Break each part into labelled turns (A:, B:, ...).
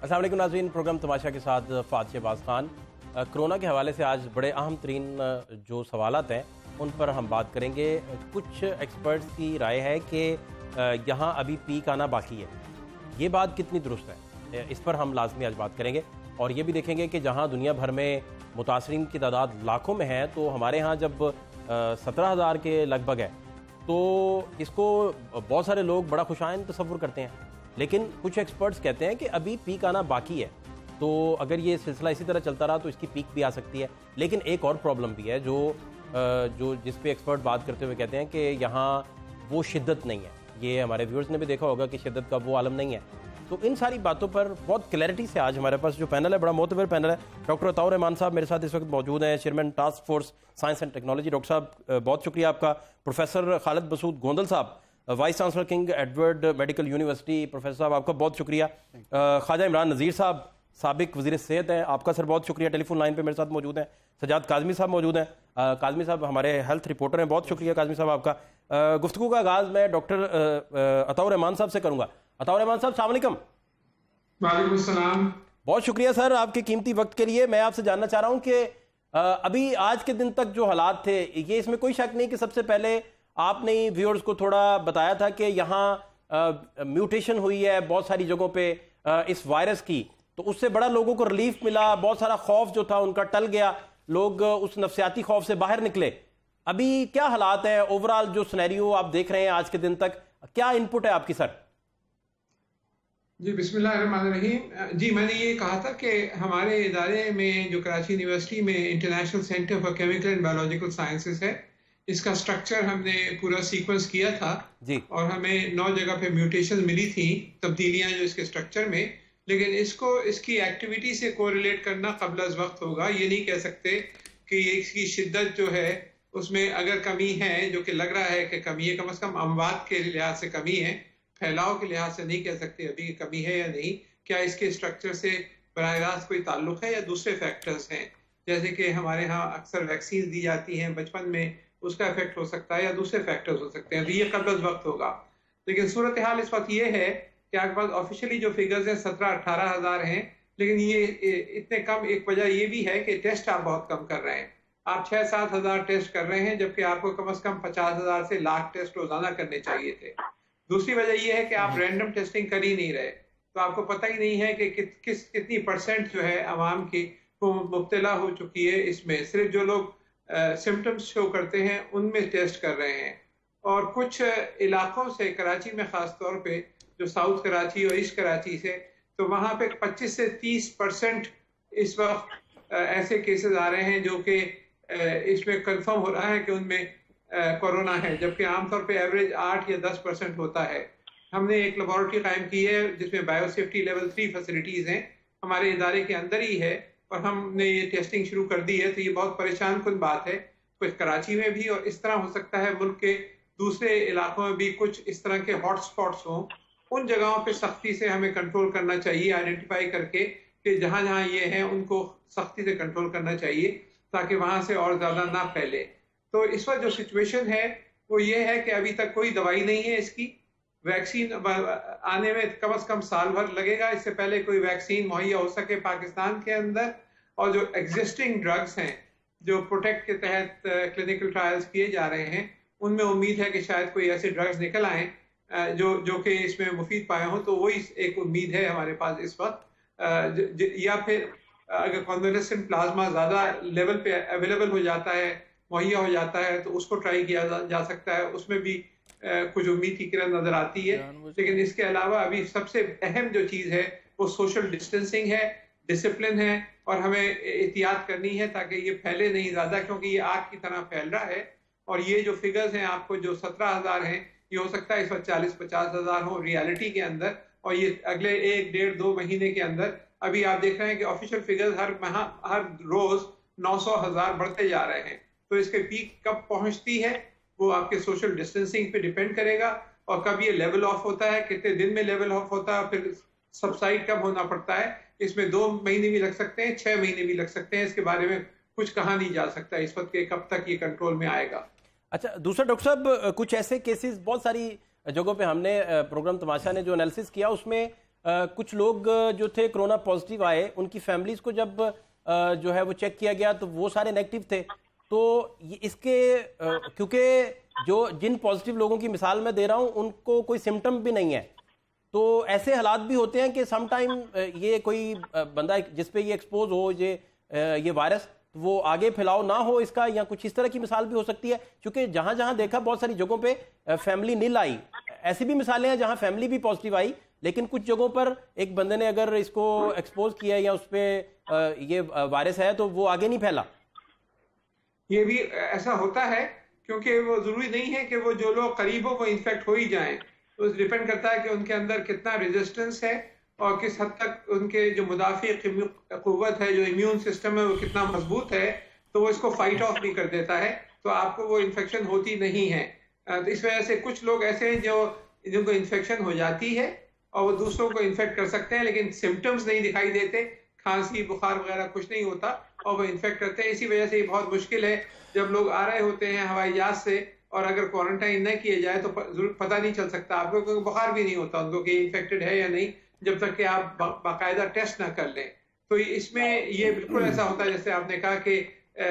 A: अस्सलाम वालेकुम नाज़रीन, प्रोग्राम तमाशा के साथ फ़ात शहबाज खान। कोरोना के हवाले से आज बड़े अहम तरीन जो सवालात हैं उन पर हम बात करेंगे। कुछ एक्सपर्ट्स की राय है कि यहाँ अभी पीक आना बाकी है। ये बात कितनी दुरुस्त है, इस पर हम लाजमी आज बात करेंगे और ये भी देखेंगे कि जहाँ दुनिया भर में मुतासरीन की तादाद लाखों में है, तो हमारे यहाँ जब 17,000 के लगभग है तो इसको बहुत सारे लोग बड़ा खुशाइन तसव्वुर करते हैं, लेकिन कुछ एक्सपर्ट्स कहते हैं कि अभी पीक आना बाकी है। तो अगर ये सिलसिला इसी तरह चलता रहा तो इसकी पीक भी आ सकती है। लेकिन एक और प्रॉब्लम भी है जो जिस पे एक्सपर्ट बात करते हुए कहते हैं कि यहाँ वो शिद्दत नहीं है। ये हमारे व्यूअर्स ने भी देखा होगा कि शिद्दत का वो आलम नहीं है। तो इन सारी बातों पर बहुत क्लैरिटी से आज हमारे पास जो पैनल है, बड़ा मोतबर पैनल है। डॉक्टर अताउर रहमान साहब मेरे साथ इस वक्त मौजूद हैं, chairman task force science and technology. Doctor साहब बहुत शुक्रिया आपका। प्रोफेसर खालिद मसूद गोंदल साहब, vice chancellor King Edward medical university, professor साहब आपका बहुत शुक्रिया। ख्वाजा इमरान नज़ीर साहब साबिक वज़ीर सेहत हैं, आपका सर बहुत शुक्रिया। टेलीफोन लाइन पे मेरे साथ मौजूद हैं। सजाद काज़मी साहब मौजूद हैं। काज़मी साहब हमारे हेल्थ रिपोर्टर हैं, बहुत शुक्रिया काज़मी साहब आपका। गुफ्तगू का आगाज़ मैं डॉक्टर अताउर रहमान साहब से करूँगा। अताउर रहमान साहब अस्सलाम वालेकुम।
B: वालेकुम सलाम।
A: बहुत शुक्रिया सर आपके कीमती वक्त के लिए। मैं आपसे जानना चाह रहा हूँ कि अभी आज के दिन तक जो हालात थे, ये इसमें कोई शक नहीं कि सबसे पहले आपने व्यूअर्स को थोड़ा बताया था कि यहाँ म्यूटेशन हुई है बहुत सारी जगहों पे इस वायरस की, तो उससे बड़ा लोगों को रिलीफ मिला। बहुत सारा खौफ जो था उनका टल गया, लोग उस नफ्सियाती खौफ से बाहर निकले। अभी क्या हालात है, ओवरऑल जो सिनेरियो आप देख रहे हैं आज के दिन तक, क्या इनपुट है आपकी सर?
B: जी बिस्मिल्लाहिर्रहमानिर्रहीम। जी मैंने ये कहा था कि हमारे इदारे में जो कराची यूनिवर्सिटी में international centre for chemical and biological sciences है, इसका स्ट्रक्चर हमने पूरा सीक्वेंस किया था जी। और हमें 9 जगह पे म्यूटेशन मिली थी, तब्दीलियां जो इसके स्ट्रक्चर में। लेकिन इसको इसकी एक्टिविटी से कोरिलेट करना क़ब्ल अज़ वक्त होगा। ये नहीं कह सकते कि इसकी शिद्दत जो है उसमें अगर कमी है, जो कि लग रहा है कि कमी है, कम से कम अमवात के लिहाज से कमी है, फैलाव के लिहाज से नहीं कह सकते अभी कमी है या नहीं। क्या इसके स्ट्रक्चर से बराह रास्त कोई ताल्लुक है या दूसरे फैक्टर्स हैं, जैसे कि हमारे यहाँ अक्सर वैक्सीन दी जाती हैं बचपन में, उसका इफेक्ट हो सकता है या दूसरे फैक्टर्स हो सकते हैं। तो ये क़ब्ल अज़ वक्त होगा। लेकिन सूरत हाल इस वक्त ये है कि आपके पास ऑफिशियली जो फिगर्स हैं 17-18 हज़ार हैं, लेकिन ये इतने कम, एक वजह ये भी है कि टेस्ट आप बहुत कम कर रहे हैं। आप 6-7 हज़ार टेस्ट कर रहे हैं, जबकि आपको कम से कम 50,000 से लाख टेस्ट रोजाना करने चाहिए थे। दूसरी वजह यह है कि आप रैंडम टेस्टिंग कर ही नहीं रहे, तो आपको पता ही नहीं है कि कितनी परसेंट जो है आवाम की वो मुब्तला हो चुकी है इसमें। सिर्फ जो लोग सिम्टम्स शो करते हैं उनमें टेस्ट कर रहे हैं। और कुछ इलाकों से, कराची में ख़ास तौर पे, जो साउथ कराची और ईस्ट कराची से, तो वहाँ पे 25 से 30% इस वक्त ऐसे केसेस आ रहे हैं जो कि इसमें कंफर्म हो रहा है कि उनमें कोरोना है, जबकि आमतौर पे एवरेज 8 या 10% होता है। हमने एक लेबॉरेटरी कायम की है जिसमें बायोसेफ्टी लेवल 3 फैसिलिटीज़ हैं, हमारे इदारे के अंदर ही है, और हमने ये टेस्टिंग शुरू कर दी है। तो ये बहुत परेशान कुन बात है, कुछ कराची में भी, और इस तरह हो सकता है मुल्क के दूसरे इलाकों में भी कुछ इस तरह के हॉट स्पॉट्स हों। उन जगहों पे सख्ती से हमें कंट्रोल करना चाहिए, आइडेंटिफाई करके कि जहाँ जहाँ ये हैं उनको सख्ती से कंट्रोल करना चाहिए ताकि वहाँ से और ज़्यादा ना फैले। तो इस वक्त जो सिचुएशन है वो ये है कि अभी तक कोई दवाई नहीं है इसकी। वैक्सीन आने में कम से कम साल भर लगेगा, इससे पहले कोई वैक्सीन मुहैया हो सके पाकिस्तान के अंदर। और जो एग्जिस्टिंग ड्रग्स हैं जो प्रोटेक्ट के तहत क्लिनिकल ट्रायल्स किए जा रहे हैं, उनमें उम्मीद है कि शायद कोई ऐसे ड्रग्स निकल आए जो कि इसमें मुफीद पाए हों। तो वही एक उम्मीद है हमारे पास इस वक्त। या फिर अगर कॉन्वेलेसेंट प्लाज्मा ज़्यादा लेवल पे अवेलेबल हो जाता है, मुहैया हो जाता है, तो उसको ट्राई किया जा सकता है। उसमें भी कुछ उम्मीद की किरण नजर आती है। लेकिन इसके अलावा अभी सबसे अहम जो चीज़ है वो सोशल डिस्टेंसिंग है, डिसिप्लिन है, और हमें एहतियात करनी है ताकि ये फैले नहीं ज़्यादा, क्योंकि ये आग की तरह फैल रहा है। और ये जो फिगर्स हैं आपको, जो 17,000 हैं, ये हो सकता है इस वक्त 40-50 हज़ार हो रियलिटी के अंदर, और ये अगले 1-1.5-2 महीने के अंदर। अभी आप देख रहे हैं कि ऑफिशियल फिगर्स हर रोज 900 हज़ार बढ़ते जा रहे हैं। तो इसके पीक कब पहुंचती है वो आपके सोशल डिस्टेंसिंग पे डिपेंड करेगा, और कब ये लेवल ऑफ होता है, कितने दिन में लेवल ऑफ होता है, फिर सबसाइड कब होना पड़ता है। इसमें 2 महीने भी लग सकते हैं, 6 महीने भी लग सकते हैं। इसके बारे में कुछ कहा नहीं जा सकता इस वक्त के कब तक ये कंट्रोल में आएगा।
A: अच्छा, दूसरा डॉक्टर साहब, कुछ ऐसे केसेस बहुत सारी जगहों पे हमने प्रोग्राम तमाशा ने जो एनालिसिस किया उसमें کچھ لوگ جو تھے کرونا پازیٹیو آئے، ان کی فیملیز کو جب جو ہے وہ چیک کیا گیا تو وہ سارے نیگیٹو تھے. تو اس کے کیونکہ جن پازیٹیو لوگوں کی مثال میں دے رہا ہوں ان کو کوئی سمٹم بھی نہیں ہے، تو ایسے حالات بھی ہوتے ہیں کہ سم ٹائم یہ کوئی بندہ جس پہ یہ ایکسپوز ہو یہ وائرس، وہ آگے پھیلاؤ نہ ہو اس کا، یا کچھ اس طرح کی مثال بھی ہو سکتی ہے. کیونکہ جہاں جہاں دیکھا بہت ساری جگہوں پہ فیملی نل آئی، ایسی بھی مثالیں ہیں جہاں فیملی بھی پازیٹیو آئی لیکن کچھ جگہوں پر ایک بندے نے اگر اس کو ایکسپوز کیا یا اس پہ یہ وائرس ہے تو وہ آگے نہیں پھیلا.
B: یہ بھی ایسا ہوتا ہے کیونکہ وہ ضروری نہیں ہے کہ وہ جو لوگ قریب ہو وہ انفیکٹ ہو ہی جائیں. تو ڈیپینڈ کرتا ہے کہ ان کے اندر کتنا ریزسٹنس ہے اور کس حد تک ان کے جو مدافع قوت ہے، جو امیون سسٹم ہے، وہ کتنا مضبوط ہے، تو وہ اس کو فائٹ آف نہیں کر دیتا ہے، تو آپ کو وہ انفیکشن ہوتی نہیں ہے. تو اس وجہ سے کچھ لوگ ایسے ہیں جن کو انفیکشن ہو جاتی ہے اور وہ دوسروں کو انفیکٹ کر سکتے ہیں لیکن سمٹمز نہیں دکھائی دیتے، کھانسی بخار وغیرہ کچھ نہیں ہوتا اور وہ انفیکٹ کرتے ہیں. اسی وجہ سے یہ بہت مشکل ہے جب لوگ آ رہے ہوتے ہیں ہوائی جہاز سے اور اگر کوارنٹائن نہ کیے جائے تو ضرور پتہ نہیں چل سکتا آپ کو، کیونکہ بخار بھی نہیں ہوتا ان کو کہ انفیکٹڈ ہے یا نہیں جب تک کہ آپ باقاعدہ ٹیسٹ نہ کر لیں. تو اس میں یہ بالکل ایسا ہوتا ہے جیسے آپ نے کہا کہ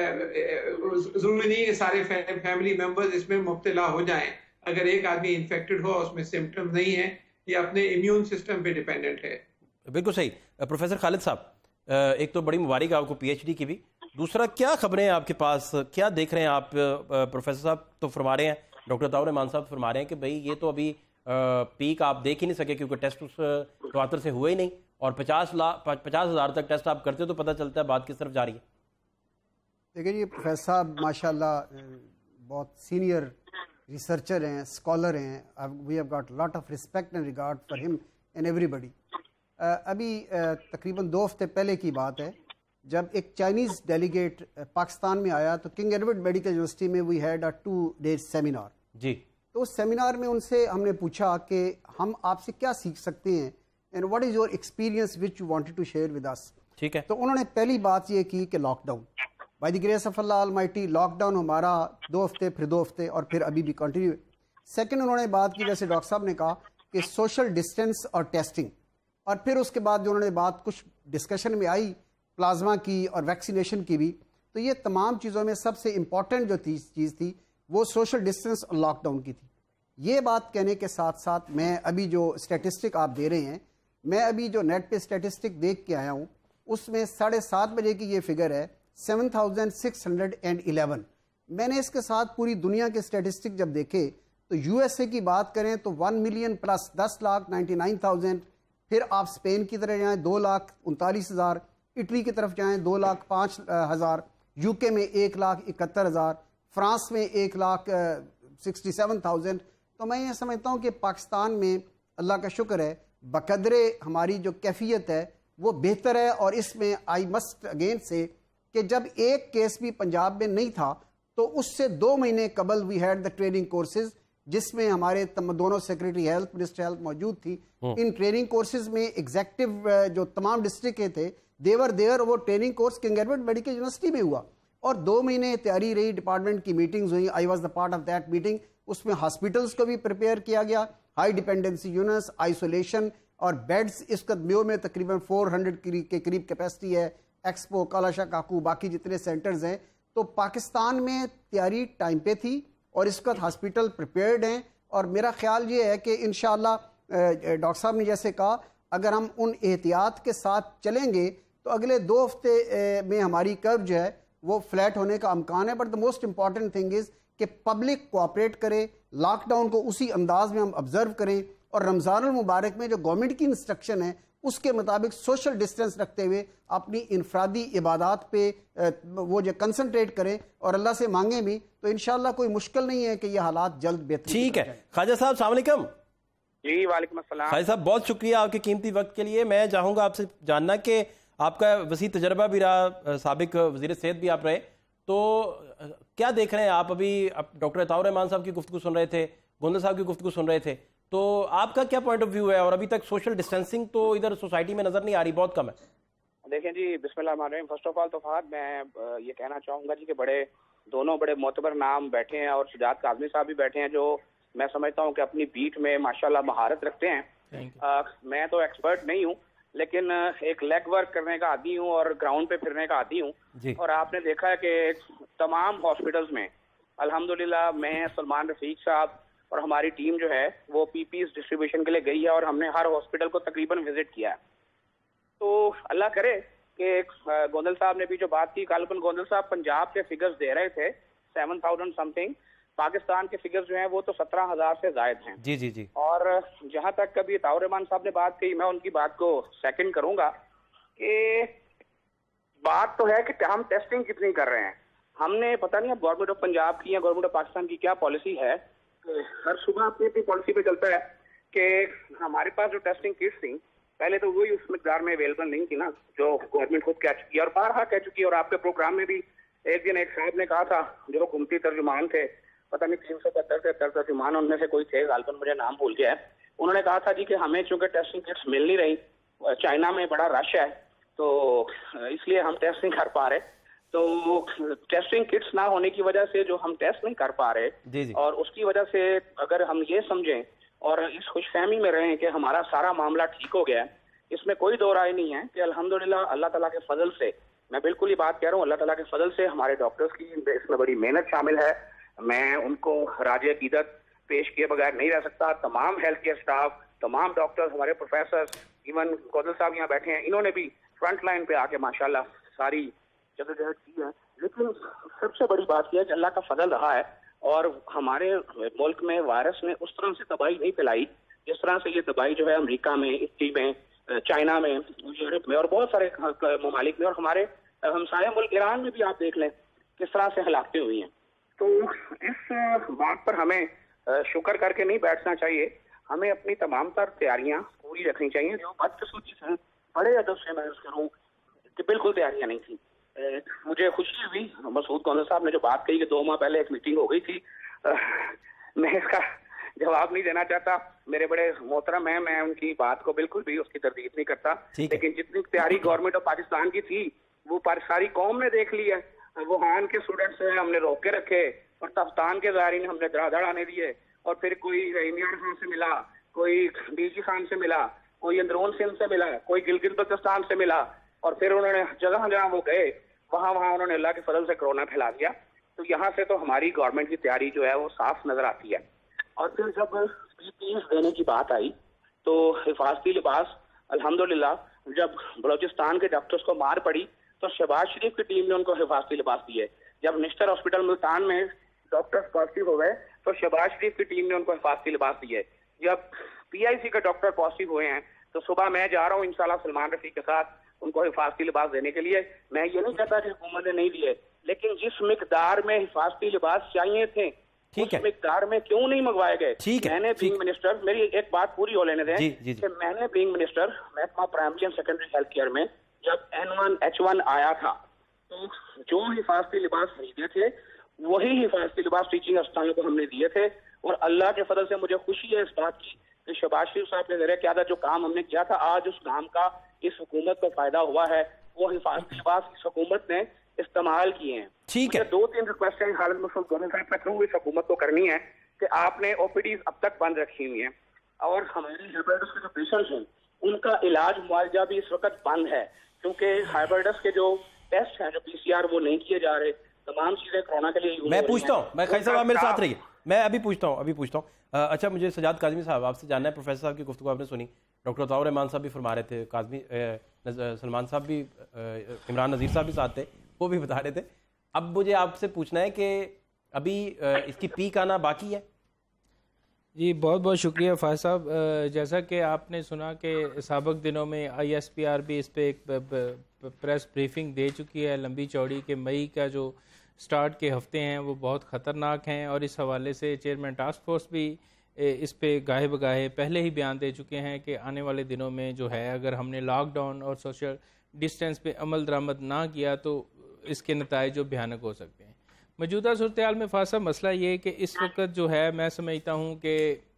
B: ضروری نہیں کہ سارے فیملی ممبرز اس میں مبتلا ہو جائیں. اگر ایک آدمی انفیکٹڈ ہو اس میں سمپٹم نہیں ہے، یہ اپنے امیون سسٹم پہ ڈیپینڈنٹ ہے.
A: بالکل صحیح. پروفیسر خالد صاحب، ایک تو بڑی مبارک آپ کو پی ایچ ڈی کی بھی، دوسرا کیا خبریں ہیں آپ کے پاس، کیا دیکھ رہے ہیں آپ؟ پروفیسر صاحب تو فرما رہے ہیں، ڈاکٹر عطاء الرحمان صاحب فرما رہے ہیں کہ بھئی یہ تو ابھی پیک آپ دیکھ ہی نہیں سکے کیونکہ ٹیسٹ اس تواتر سے ہوئے ہی نہیں، اور 50,000 تک ٹیسٹ آپ کرتے تو پتہ چلتا ہے بات کس طرف جا رہی ہے.
C: دیکھیں جی، پروفیسر صاحب ماشاءاللہ بہت سینئر ریسرچر ہیں، اسکالر ہیں. We have got lot of respect and regard for ہم اینڈ ایوری بڈی. ابھی تقریباً 2 ہفتے پہلے کی بات ہے جب ایک چائنیز ڈیلیگیٹ پاکستان میں آیا تو کنگ ایڈورڈ میڈیکل یونیورسٹی میں we had a 2 days seminar.
A: جی.
C: تو اس سیمینار میں ان سے ہم نے پوچھا کہ ہم آپ سے کیا سیکھ سکتے ہیں and what is your experience which you wanted to share with us.
A: ٹھیک ہے.
C: تو انہوں نے پہلی بات یہ کی کہ lockdown, by the grace of Allah almighty lockdown ہمارا 2 ہفتے پھر 2 ہفتے اور پھر ابھی بھی کنٹینیو. سیکنڈ انہوں نے بات کی جیسے ڈاکٹر صاحب نے کہا کہ سوشل ڈسٹینس اور ٹیسٹنگ، اور پھر اس کے بعد جو انہوں نے بات کچھ ڈسکشن میں آئی پلازما کی اور ویکسینیشن کی بھی. تو یہ تمام چیزوں میں سب سے امپورٹنٹ جو چیز تھی وہ سوشل ڈسٹینس اور لاک ڈاؤن کی تھی. یہ بات کہنے کے ساتھ ساتھ میں ابھی جو اسٹیٹسٹک آپ دے رہے ہیں، میں ابھی جو نیٹ پہ اسٹیٹسٹک دیکھ کے آیا ہوں اس میں 7:30 بجے کی یہ فگر ہے 7,611. میں نے اس کے ساتھ پوری دنیا کے اسٹیٹسٹک جب دیکھے تو یو ایس اے کی بات کریں تو 1 ملین پلس 10,99,000. پھر آپ اسپین کی طرف جائیں 2,39,000، اٹلی کی طرف جائیں 2,05,000، یو کے میں 1,71,000، فرانس میں 1,67,000. تو میں یہ سمجھتا ہوں کہ پاکستان میں اللہ کا شکر ہے بقدرے ہماری جو کیفیت ہے وہ بہتر ہے. اور اس میں آئی مسٹ اگین سے کہ جب ایک کیس بھی پنجاب میں نہیں تھا تو اس سے 2 مہینے قبل we had the training courses جس میں ہمارے دونوں سیکریٹری ہیلتھ منسٹر ہیلتھ موجود تھی. ان ٹریننگ کورسز میں ایگزیکٹو جو تمام ڈسٹرکٹ کے تھے دیور دیئر. وہ training course King Edward medical university میں ہوا اور 2 مہینے تیاری رہی، ڈپارٹمنٹ کی میٹنگز ہوئی. I was the part of that meeting. اس میں ہاسپٹلس کو بھی پریپیئر کیا گیا، ہائی ڈیپینڈنسی یونٹس، آئسولیشن اور بیڈز. اس کا میو میں تقریباً 400 کے قریب کیپیسٹی ہے. ایکسپو، کالاشا کاکو، باقی جتنے سینٹرز ہیں. تو پاکستان میں تیاری ٹائم پہ تھی اور اس وقت ہاسپٹل پریپیئرڈ ہیں. اور میرا خیال یہ ہے کہ انشاءاللہ ڈاکٹر صاحب نے جیسے کہا اگر ہم ان احتیاط کے ساتھ چلیں گے تو اگلے 2 ہفتے میں ہماری کرو جو ہے وہ فلیٹ ہونے کا امکان ہے. But the most important thing is کہ پبلک کوآپریٹ کرے، لاک ڈاؤن کو اسی انداز میں ہم آبزرو کریں اور رمضان المبارک میں جو گورنمنٹ کی انسٹرکشن ہے اس کے مطابق سوشل ڈسٹینس رکھتے ہوئے اپنی انفرادی عبادات پہ وہ جو کنسنٹریٹ کریں اور اللہ سے مانگیں بھی تو انشاءاللہ کوئی مشکل نہیں ہے کہ یہ حالات جلد بہتر.
A: ٹھیک ہے. خواجہ صاحب السلام علیکم.
D: جی وعلیکم السلام.
A: خواجہ صاحب بہت شکریہ آپ کے قیمتی وقت کے لیے. میں چاہوں گا آپ سے جاننا کہ آپ کا وسیع تجربہ بھی رہا، سابق وزیر صحت بھی آپ رہے، تو کیا دیکھ رہے ہیں آپ؟ ابھی ڈاکٹر عطاء الرحمان صاحب کی گفتگو سن رہے تھے، گوندل صاحب کی گفتگو سن رہے تھے، تو آپ کا کیا پوائنٹ آف ویو ہے؟ اور ابھی تک سوشل ڈسٹینسنگ تو ادھر سوسائٹی میں نظر نہیں آ رہی، بہت کم ہے.
D: دیکھیں جی، بسم اللہ الرحمن الرحیم. فرسٹ آف آل تو فہد میں یہ کہنا چاہوں گا جی کہ دونوں بڑے معتبر نام بیٹھے ہیں اور شجاعت کاظمی صاحب بھی بیٹھے ہیں جو میں سمجھتا ہوں کہ اپنی بیٹ میں ماشاءاللہ مہارت رکھتے ہیں. میں تو ایکسپرٹ نہیں ہوں لیکن ایک لیگ ورک کرنے کا عادی ہوں اور گراؤنڈ پہ پھرنے کا عادی ہوں اور آپ نے دیکھا ہے کہ تمام ہاسپٹلز میں الحمدللہ میں سلمان رفیق صاحب اور ہماری ٹیم جو ہے وہ پی پیز ڈسٹریبیوشن کے لیے گئی ہے اور ہم نے ہر ہاسپٹل کو تقریباً وزٹ کیا ہے. تو اللہ کرے کہ گوندل صاحب نے بھی جو بات کی، غالباً گوندل صاحب پنجاب کے فگرز دے رہے تھے 7,000 سم تھنگ، پاکستان کے فگرز جو ہیں وہ تو 17,000 سے زائد ہیں.
A: جی جی جی.
D: اور جہاں تک کبھی عطاء الرحمان صاحب نے بات کی، میں ان کی بات کو سیکنڈ کروں گا کہ بات تو ہے کہ ہم ٹیسٹنگ کتنی کر رہے ہیں. ہم نے پتہ نہیں اب گورنمنٹ آف پنجاب کی یا گورنمنٹ آف پاکستان کی کیا پالیسی ہے، ہر صبح اپنی اپنی پالیسی پہ چلتا ہے کہ ہمارے پاس جو ٹیسٹنگ کٹس تھیں پہلے تو وہی اس مقدار میں اویلیبل نہیں تھی نا جو گورنمنٹ خود کہہ چکی ہے اور بارہا کہہ چکی ہے. اور آپ کے پروگرام میں بھی ایک دن ایک صاحب نے کہا تھا جو حکومتی ترجمان تھے، پتہ نہیں 375 سے 73 ترجمان ان میں سے کوئی تھے، غالباً مجھے نام بھول گیا ہے، انہوں نے کہا تھا جی کہ ہمیں چونکہ ٹیسٹنگ کٹس مل نہیں رہی، چائنا میں بڑا رش ہے تو اس لیے ہم ٹیسٹ نہیں کر پا رہے. تو ٹیسٹنگ کٹس نہ ہونے کی وجہ سے جو ہم ٹیسٹ نہیں کر پا رہے اور اس کی وجہ سے اگر ہم یہ سمجھیں اور اس خوش فہمی میں رہیں کہ ہمارا سارا معاملہ ٹھیک ہو گیا ہے، اس میں کوئی دو رائے نہیں ہے کہ الحمدللہ اللہ تعالیٰ کے فضل سے، میں بالکل یہ بات کہہ رہا ہوں، اللہ تعالیٰ کے فضل سے ہمارے ڈاکٹرز کی اس میں بڑی محنت شامل ہے. میں ان کو راج عقیدت پیش کیے بغیر نہیں رہ سکتا. تمام ہیلتھ کیئر سٹاف، تمام ڈاکٹرز، ہمارے پروفیسرز، ایون گوندل صاحب یہاں بیٹھے ہیں، انہوں نے بھی فرنٹ لائن پہ آ کے ماشاءاللہ ساری جدوجہد کی ہے. لیکن سب سے بڑی بات یہ ہے کہ اللہ کا فضل رہا ہے اور ہمارے ملک میں وائرس نے اس طرح سے تباہی نہیں پھیلائی جس طرح سے یہ تباہی جو ہے امریکہ میں، اٹلی میں، چائنا میں، یورپ میں اور بہت سارے ممالک میں اور ہمارے ہمسایہ ملک ایران میں بھی آپ دیکھ لیں کس طرح سے ہلاکتیں ہوئی ہیں. تو اس بات پر ہمیں شکر کر کے نہیں بیٹھنا چاہیے، ہمیں اپنی تمام تر تیاریاں پوری رکھنی چاہیے. جو بدقسمتی سے بڑے ادب سے میں عرض کروں کہ بالکل تیاریاں نہیں تھیں. مجھے خوشی ہوئی مسعود گوندل صاحب نے جو بات کہی کہ 2 ماہ پہلے ایک میٹنگ ہو گئی تھی، میں اس کا جواب نہیں دینا چاہتا، میرے بڑے محترم ہیں، میں ان کی بات کو بالکل بھی اس کی تردید نہیں کرتا، لیکن جتنی تیاری گورنمنٹ آف پاکستان کی تھی وہ ساری قوم نے دیکھ لی ہے. ووہان کے اسٹوڈنٹس ہیں ہم نے روک کے رکھے اور تفتان کے زائرین ہم نے دڑ آنے دیے اور پھر کوئی عمران خان سے ملا، کوئی ڈی جی خان سے ملا، کوئی اندرون سندھ سے ملا، کوئی گلگت بلتستان سے ملا اور پھر انہوں نے جگہ جہاں وہ گئے وہاں انہوں نے اللہ کے فضل سے کرونا پھیلا دیا. تو یہاں سے تو ہماری گورنمنٹ کی تیاری جو ہے وہ صاف نظر آتی ہے. اور پھر جب PPEs دینے کی بات آئی تو حفاظتی لباس الحمدللہ جب بلوچستان کے ڈاکٹرز کو مار پڑی تو شہباز شریف کی ٹیم نے ان کو حفاظتی لباس دیے. جب نشتر ہاسپٹل ملتان میں ڈاکٹرز پازیٹیو ہو گئے تو شہباز شریف کی ٹیم نے ان کو حفاظتی لباس دیے. جب PIC کے ڈاکٹر پازیٹیو ہوئے ہیں تو صبح میں جا رہا ہوں انشاءاللہ سلمان رفیق کے ساتھ ان کو حفاظتی لباس دینے کے لیے. میں یہ نہیں کہتا کہ حکومت نے نہیں دیے، لیکن جس مقدار میں حفاظتی لباس چاہیے تھے اس مقدار میں کیوں نہیں منگوائے گئے؟ میں نے بینگ منسٹر، میری ایک بات پوری ہو لینے دیں کہ میں نے بینگ منسٹر محکمہ primary and secondary health care میں جب N1H1 آیا تھا تو جو حفاظتی لباس خریدے تھے وہی حفاظتی لباس ٹیچنگ اسپتالوں کو ہم نے دیے تھے. اور اللہ کے فضل سے مجھے خوشی ہے اس بات کی کہ شہباز شریف صاحب کے ذریعے قیادت جو کام ہم نے کیا تھا آج اس کام کا اس حکومت کو فائدہ ہوا ہے. وہ حفاظتی لباس اس حکومت نے استعمال کیے ہیں.
A: ٹھیک ہے،
D: 2-3 ریکویسٹ ہیں حالت مسعود گوندل صاحب کا اس حکومت کو کرنی ہے کہ آپ نے OPDs اب تک بند رکھی ہوئی ہیں اور ہماری ہیپیٹائٹس کے جو پیشنٹس ہیں ان کا علاج معالجہ بھی اس وقت بند ہے کیونکہ ہیپیٹائٹس کے جو ٹیسٹ ہیں جو PCR وہ نہیں کیے جا رہے. تمام چیزیں کورونا کے لیے
A: میں پوچھتا ہوں، میں خیر صاحب آپ میرے ساتھ رہیے، میں ابھی پوچھتا ہوں. اچھا مجھے سجاد کاظمی صاحب آپ سے جاننا ہے، پروفیسر صاحب کی گفتگو آپ نے سنی، ڈاکٹر عطاء الرحمان صاحب بھی فرما رہے تھے، کاظمی سلمان صاحب بھی، عمران نذیر صاحب بھی ساتھ تھے، وہ بھی بتا رہے تھے. اب مجھے آپ سے پوچھنا ہے کہ ابھی اس کی پیک آنا باقی ہے؟
E: جی بہت بہت شکریہ فائز صاحب. جیسا کہ آپ نے سنا کہ سابق دنوں میں ISPR بھی اس پہ ایک پریس بریفنگ دے چکی ہے لمبی چوڑی کہ مئی کا جو سٹارٹ کے ہفتے ہیں وہ بہت خطرناک ہیں اور اس حوالے سے چیئرمین ٹاسک فورس بھی اس پہ گاہے بگاہے پہلے ہی بیان دے چکے ہیں کہ آنے والے دنوں میں جو ہے اگر ہم نے لاک ڈاؤن اور سوشل ڈسٹینس پہ عمل درآمد نہ کیا تو اس کے نتائج جو بھیانک ہو سکتے ہیں. موجودہ صورتحال میں فاصل مسئلہ یہ ہے کہ اس وقت جو ہے میں سمجھتا ہوں کہ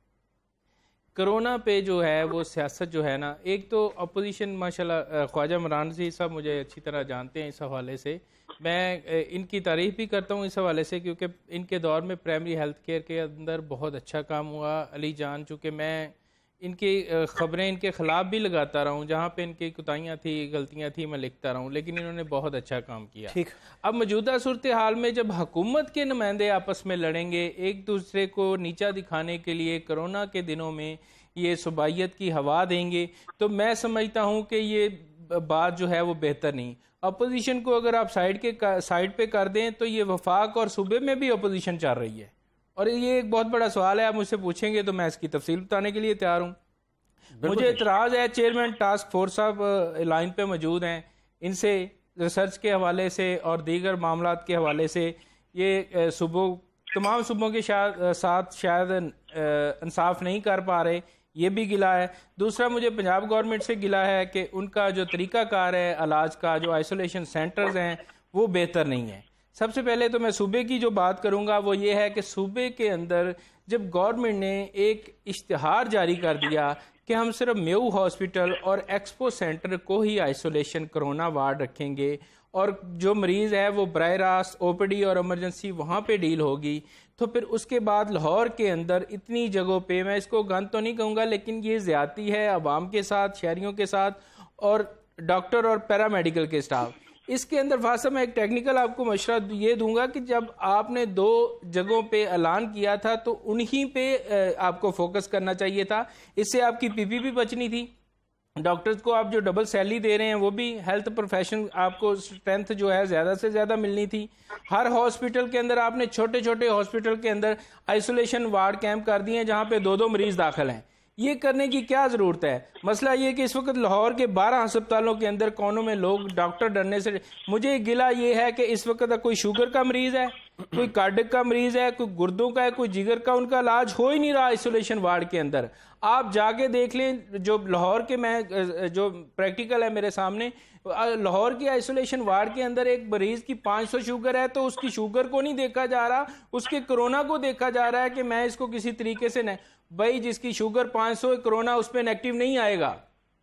E: کرونا پہ جو ہے وہ سیاست جو ہے نا، ایک تو اپوزیشن ماشاءاللہ خواجہ عمران نذیر صاحب مجھے اچھی طرح جانتے ہیں اس حوالے سے، میں ان کی تعریف بھی کرتا ہوں اس حوالے سے کیونکہ ان کے دور میں پرائمری ہیلتھ کیئر کے اندر بہت اچھا کام ہوا. علی جان چونکہ میں ان کی خبریں ان کے خلاف بھی لگاتا رہا ہوں، جہاں پہ ان کی کوتاہیاں تھی، غلطیاں تھی، میں لکھتا رہا ہوں، لیکن انہوں نے بہت اچھا کام کیا. اب موجودہ صورتحال میں جب حکومت کے نمائندے آپس میں لڑیں گے ایک دوسرے کو نیچا دکھانے کے لیے، کرونا کے دنوں میں یہ صبائیت کی ہوا دیں گے، تو میں سمجھتا ہوں کہ یہ بات جو ہے وہ بہتر نہیں. اپوزیشن کو اگر آپ سائیڈ پہ کر دیں تو یہ وفاق اور صوبے میں بھی اپوزیشن چل رہی ہے، اور یہ ایک بہت بڑا سوال ہے. آپ مجھ سے پوچھیں گے تو میں اس کی تفصیل بتانے کے لیے تیار ہوں. مجھے اعتراض ہے، چیئرمین ٹاسک فورس صاحب لائن پہ موجود ہیں، ان سے ریسرچ کے حوالے سے اور دیگر معاملات کے حوالے سے یہ تمام صوبوں کے ساتھ شاید انصاف نہیں کر پا رہے، یہ بھی گلا ہے. دوسرا مجھے پنجاب گورنمنٹ سے گلا ہے کہ ان کا جو طریقہ کار ہے علاج کا، جو آئسولیشن سینٹرز ہیں وہ بہتر نہیں ہے. سب سے پہلے تو میں صوبے کی جو بات کروں گا وہ یہ ہے کہ صوبے کے اندر جب گورنمنٹ نے ایک اشتہار جاری کر دیا کہ ہم صرف میو ہاسپٹل اور ایکسپو سینٹر کو ہی آئسولیشن کرونا وارڈ رکھیں گے، اور جو مریض ہے وہ براہ راست او پی ڈی اور ایمرجنسی وہاں پہ ڈیل ہوگی، تو پھر اس کے بعد لاہور کے اندر اتنی جگہوں پہ، میں اس کو گند تو نہیں کہوں گا لیکن یہ زیادتی ہے عوام کے ساتھ، شہریوں کے ساتھ اور ڈاکٹر اور پیرامیڈیکل کے سٹاف. اس کے اندر فاصلہ میں ایک ٹیکنیکل آپ کو مشورہ یہ دوں گا کہ جب آپ نے 2 جگہوں پہ اعلان کیا تھا تو انہی پہ آپ کو فوکس کرنا چاہیے تھا. اس سے آپ کی پی پی بھی بچنی تھی. ڈاکٹرز کو آپ جو ڈبل سیلری دے رہے ہیں وہ بھی ہیلتھ پروفیشن آپ کو اسٹرینتھ جو ہے زیادہ سے زیادہ ملنی تھی. ہر ہاسپٹل کے اندر آپ نے چھوٹے چھوٹے ہاسپٹل کے اندر آئسولیشن وارڈ کیمپ کر دیے ہیں جہاں پہ 2 مریض داخل ہیں. یہ کرنے کی کیا ضرورت ہے؟ مسئلہ یہ کہ اس وقت لاہور کے 12 ہسپتالوں کے اندر کونوں میں لوگ ڈاکٹر ڈرنے سے، مجھے گلا یہ ہے کہ اس وقت کوئی شوگر کا مریض ہے، کوئی کارڈک کا مریض ہے، کوئی گردوں کا ہے، کوئی جگر کا، ان کا علاج ہو ہی نہیں رہا آئسولیشن وارڈ کے اندر. آپ جا کے دیکھ لیں، جو لاہور کے میں جو پریکٹیکل ہے میرے سامنے، لاہور کی آئسولیشن وارڈ کے اندر ایک مریض کی 500 شوگر ہے تو اس کی شوگر کو نہیں دیکھا جا رہا، اس کے کرونا کو دیکھا جا رہا ہے کہ میں اس کو کسی طریقے سے بھائی جس کی شوگر 500 کرونا اس پہ نیگیٹو نہیں آئے گا،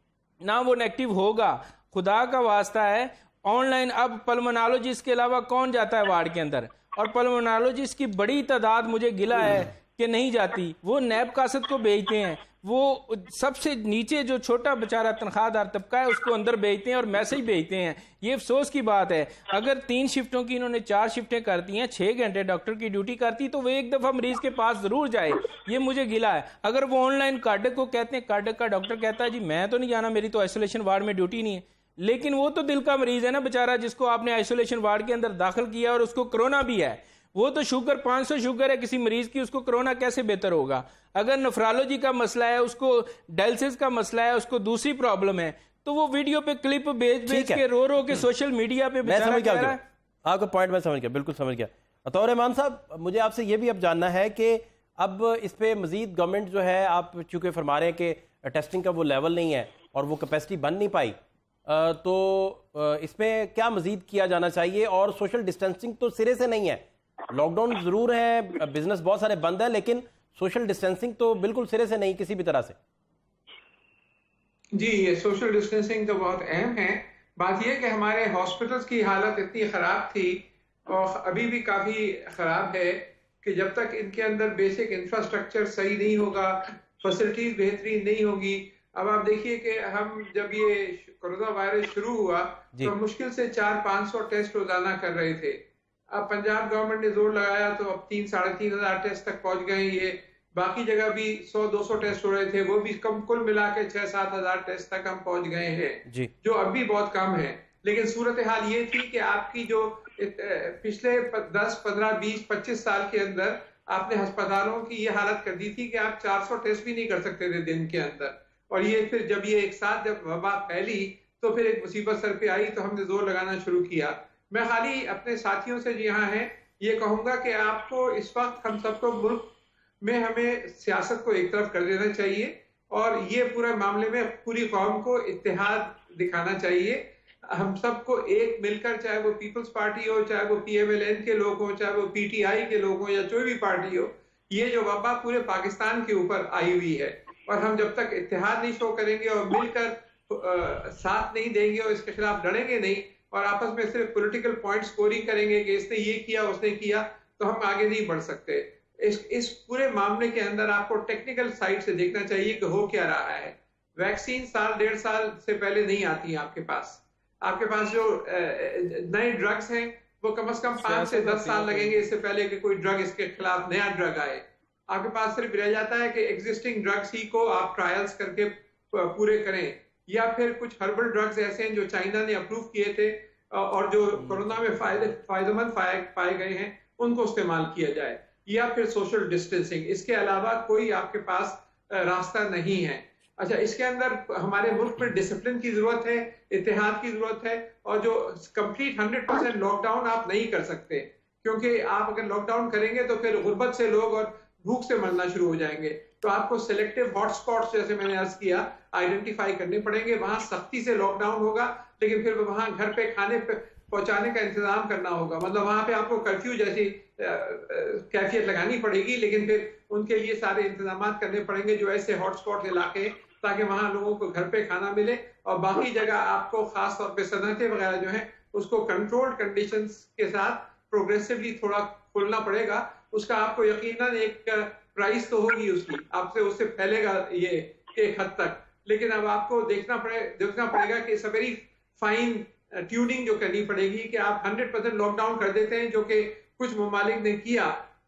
E: نہ وہ نیگیٹو ہوگا. خدا کا واسطہ ہے آن لائن اب پلمونالوجسٹ کے علاوہ کون جاتا ہے وارڈ کے اندر؟ اور پلمونالوجسٹ کی بڑی تعداد مجھے گلا ہے کہ نہیں جاتی، وہ نیب کاسد کو بھیجتے ہیں، وہ سب سے نیچے جو چھوٹا بیچارہ تنخواہ دار طبقہ ہے اس کو اندر بھیجتے ہیں اور میسج بھیجتے ہیں. یہ افسوس کی بات ہے. اگر 3 شفٹوں کی انہوں نے 4 شفٹیں کر دی ہیں، 6 گھنٹے ڈاکٹر کی ڈیوٹی کرتی تو وہ ایک دفعہ مریض کے پاس ضرور جائے. یہ مجھے گلا ہے. اگر وہ آن لائن کارڈک کو کہتے ہیں، کارڈک کا ڈاکٹر کہتا ہے جی میں تو نہیں جانا، میری تو آئسولیشن وارڈ میں ڈیوٹی نہیں ہے، لیکن وہ تو دل کا مریض ہے نا بیچارہ، جس کو آپ نے آئسولیشن وارڈ کے اندر داخل کیا اور اس کو کرونا بھی ہے. وہ تو شوگر 500 شوگر ہے کسی مریض کی، اس کو کرونا کیسے بہتر ہوگا؟ اگر نفرالوجی کا مسئلہ ہے، اس کو ڈائلسس کا مسئلہ ہے، اس کو دوسری پرابلم ہے، تو وہ ویڈیو پہ کلپ بھیج کے رو کے سوشل میڈیا پہ بیچارہ کہہ رہا ہے.
A: آپ کا پوائنٹ میں سمجھ گیا، بالکل سمجھ گیا. عطاء رحمان صاحب، مجھے آپ سے یہ بھی اب جاننا ہے کہ اب اس پہ مزید گورنمنٹ جو ہے، آپ چونکہ فرما رہے ہیں کہ ٹیسٹنگ کا وہ لیول نہیں ہے اور وہ کیپیسٹی بن نہیں پائی، تو اس میں کیا مزید کیا جانا چاہیے؟ اور سوشل ڈسٹینسنگ تو سرے سے نہیں ہے، لاک ڈاؤن ضرور ہے، بزنس بہت سارے بند ہے، لیکن سوشل ڈسٹینسنگ تو بالکل سرے سے نہیں کسی بھی طرح سے.
B: جی، یہ سوشل ڈسٹینسنگ تو بہت اہم ہے. بات یہ کہ ہمارے ہاسپٹلس کی حالت اتنی خراب تھی اور ابھی بھی کافی خراب ہے کہ جب تک ان کے اندر بیسک انفراسٹرکچر صحیح نہیں ہوگا، فیسلٹیز بہترین نہیں ہوگی. اب آپ دیکھیے کہ ہم جب یہ کورونا وائرس شروع ہوا تو مشکل سے 400-500 ٹیسٹ روزانہ کر رہے تھے. اب پنجاب گورنمنٹ نے زور لگایا تو اب 3-3.5 ہزار ٹیسٹ تک پہنچ گئے. یہ باقی جگہ بھی 100-200 ٹیسٹ ہو رہے تھے، وہ بھی کل ملا کے 6-7 ہزار ٹیسٹ تک ہم پہنچ گئے ہیں، جو اب بھی بہت کم ہے. لیکن صورتحال یہ تھی کہ آپ کی جو پچھلے 10-15-20-25 سال کے اندر آپ نے ہسپتالوں کی یہ حالت کر دی تھی کہ آپ 400 ٹیسٹ بھی نہیں کر سکتے تھے دن کے اندر. اور یہ پھر جب یہ ایک ساتھ جب وبا پھیلی تو پھر ایک مصیبت سر پہ آئی تو ہم نے زور لگانا شروع کیا. میں خالی اپنے ساتھیوں سے یہاں ہیں یہ کہوں گا کہ آپ کو اس وقت ہم سب کو ملک میں ہمیں سیاست کو ایک طرف کر دینا چاہیے اور یہ پورے معاملے میں پوری قوم کو اتحاد دکھانا چاہیے. ہم سب کو ایک مل کر، چاہے وہ پیپلز پارٹی ہو، چاہے وہ PMLN کے لوگ ہوں، چاہے وہ PTI کے لوگ ہوں یا کوئی بھی پارٹی ہو، یہ جو وبا پورے پاکستان کے اوپر آئی ہوئی ہے اور ہم جب تک اتحاد نہیں شو کریں گے اور مل کر ساتھ نہیں دیں گے اور اس کے خلاف لڑیں گے نہیں اور آپس میں صرف پولیٹیکل پوائنٹ سکورنگ کریں گے کہ اس نے یہ کیا اس نے کیا، تو ہم آگے نہیں بڑھ سکتے. इस पूरे मामले के अंदर आपको टेक्निकल साइड से देखना चाहिए कि हो क्या रहा है। वैक्सीन साल 1.5 साल से पहले नहीं आती है आपके पास जो नए ड्रग्स हैं वो कम से कम 5 से 10 साल लगेंगे इससे पहले कि कोई ड्रग इसके खिलाफ नया ड्रग आए। आपके पास सिर्फ रह जाता है कि एग्जिस्टिंग ड्रग्स ही को आप ट्रायल्स करके पूरे करें, या फिर कुछ हर्बल ड्रग्स ऐसे हैं जो चाइना ने अप्रूव किए थे और जो कोरोना में फायदेमंद पाए गए हैं उनको इस्तेमाल किया जाए, या फिर सोशल डिस्टेंसिंग। इसके अलावा कोई आपके पास रास्ता नहीं है। अच्छा, इसके अंदर हमारे मुल्क में डिसिप्लिन की जरूरत है, इत्तेहाद की जरूरत है, और जो कंप्लीट 100% लॉकडाउन आप नहीं कर सकते, क्योंकि आप अगर लॉकडाउन करेंगे तो फिर गुर्बत से लोग और भूख से मरना शुरू हो जाएंगे। तो आपको सिलेक्टिव हॉटस्पॉट्स, जैसे मैंने अर्ज किया, आइडेंटिफाई करने पड़ेंगे। वहां सख्ती से लॉकडाउन होगा, लेकिन फिर वहां घर पे खाने पे पहुंचाने का इंतजाम करना होगा। मतलब वहां पे आपको कर्फ्यू जैसी कैफियत लगानी पड़ेगी, लेकिन फिर उनके लिए सारे इंतजाम करने पड़ेंगे जो ऐसे हॉटस्पॉट इलाके, ताकि वहां लोगों को घर पे खाना मिले। और बाकी जगह आपको खास तौर पे सनतें वगैरह जो है उसको कंट्रोल्ड कंडीशंस के साथ प्रोग्रेसिवली थोड़ा खोलना पड़ेगा। उसका आपको यकीनन एक प्राइस तो होगी उसकी, आपसे उससे फैलेगा ये एक हद तक, लेकिन अब आपको देखना पड़ेगा कि वेरी फाइन ट्यूनिंग जो करनी पड़ेगी कि आप 100% लॉकडाउन कर देते हैं, जो कि कुछ ममालिक ने किया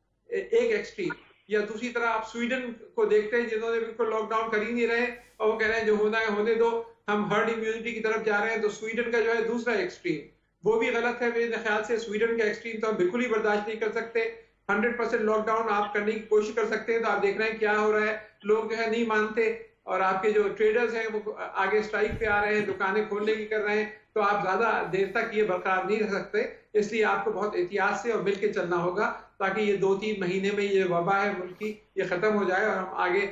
B: एक एक्सट्रीम, या दूसरी तरह आप स्वीडन को देखते हैं जिन्होंने बिल्कुल लॉकडाउन कर ही नहीं रहे और वो कह रहे हैं जो होना है होने दो, हम हर्ड इम्यूनिटी की तरफ जा रहे हैं। तो स्वीडन का जो है दूसरा एक्सट्रीम, वो भी गलत है मेरे ख्याल से। स्वीडन का एक्सट्रीम तो हम बिल्कुल ही बर्दाश्त नहीं कर सकते। 100% लॉकडाउन आप करने की कोशिश कर सकते हैं, तो आप देख रहे हैं क्या हो रहा है, लोग जो है नहीं मानते, और आपके जो ट्रेडर्स हैं वो आगे स्ट्राइक पे आ रहे हैं, दुकानें खोलने की कर रहे हैं। तो आप ज्यादा देर तक ये बरकरार नहीं रह सकते, इसलिए आपको बहुत एहतियात से और मिलकर चलना होगा, ताकि ये 2-3 महीने में ये वबा है मुल्क की, ये खत्म हो जाए और हम आगे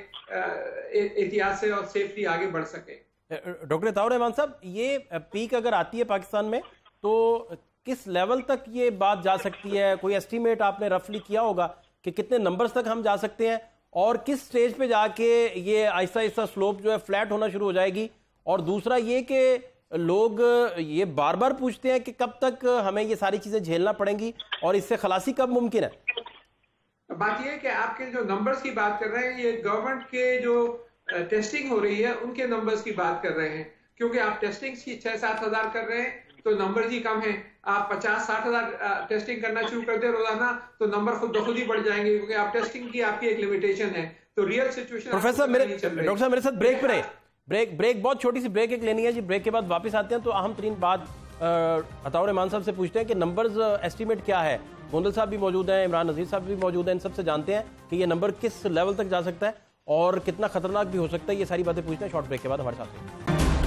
B: एहतियात से और सेफली आगे बढ़ सके।
A: डॉक्टर अताउर रहमान साहब, ये पीक अगर आती है पाकिस्तान में तो किस लेवल तक ये बात जा सकती है? कोई एस्टीमेट आपने रफली किया होगा कि कितने नंबर्स तक हम जा सकते हैं, और किस स्टेज पे जाके ये आहिस्ता आहिस्ता स्लोप जो है फ्लैट होना शुरू हो जाएगी? और दूसरा ये कि लोग ये बार बार पूछते हैं कि कब तक हमें ये सारी चीजें झेलना पड़ेंगी और इससे खलासी कब मुमकिन है?
B: बात ये है कि आपके जो नंबर्स की बात कर रहे हैं, ये गवर्नमेंट के जो टेस्टिंग हो रही है उनके नंबर्स की बात कर रहे हैं, क्योंकि आप टेस्टिंग 6-7 हजार कर रहे हैं तो नंबर ही कम है। आप 50-60 हजार टेस्टिंग करना शुरू कर दे रोजाना तो नंबर खुद ब खुद ही बढ़ जाएंगे, क्योंकि आप टेस्टिंग की आपकी एक लिमिटेशन है। तो रियल सिचुएशन
A: प्रोफेसर डॉक्टर साहब मेरे साथ ब्रेक पर है, ब्रेक बहुत छोटी सी ब्रेक एक लेनी है जी। ब्रेक के बाद वापस आते हैं तो अहम तरीन बात अताउर रहमान साहब से पूछते हैं कि नंबर्स एस्टीमेट क्या है। गोंदल साहब भी मौजूद हैं, इमरान नज़ीर साहब भी मौजूद हैं, इन सबसे जानते हैं कि ये नंबर किस लेवल तक जा सकता है और कितना खतरनाक भी हो सकता है। ये सारी बातें पूछते हैं शॉर्ट ब्रेक के बाद हमारे साथ।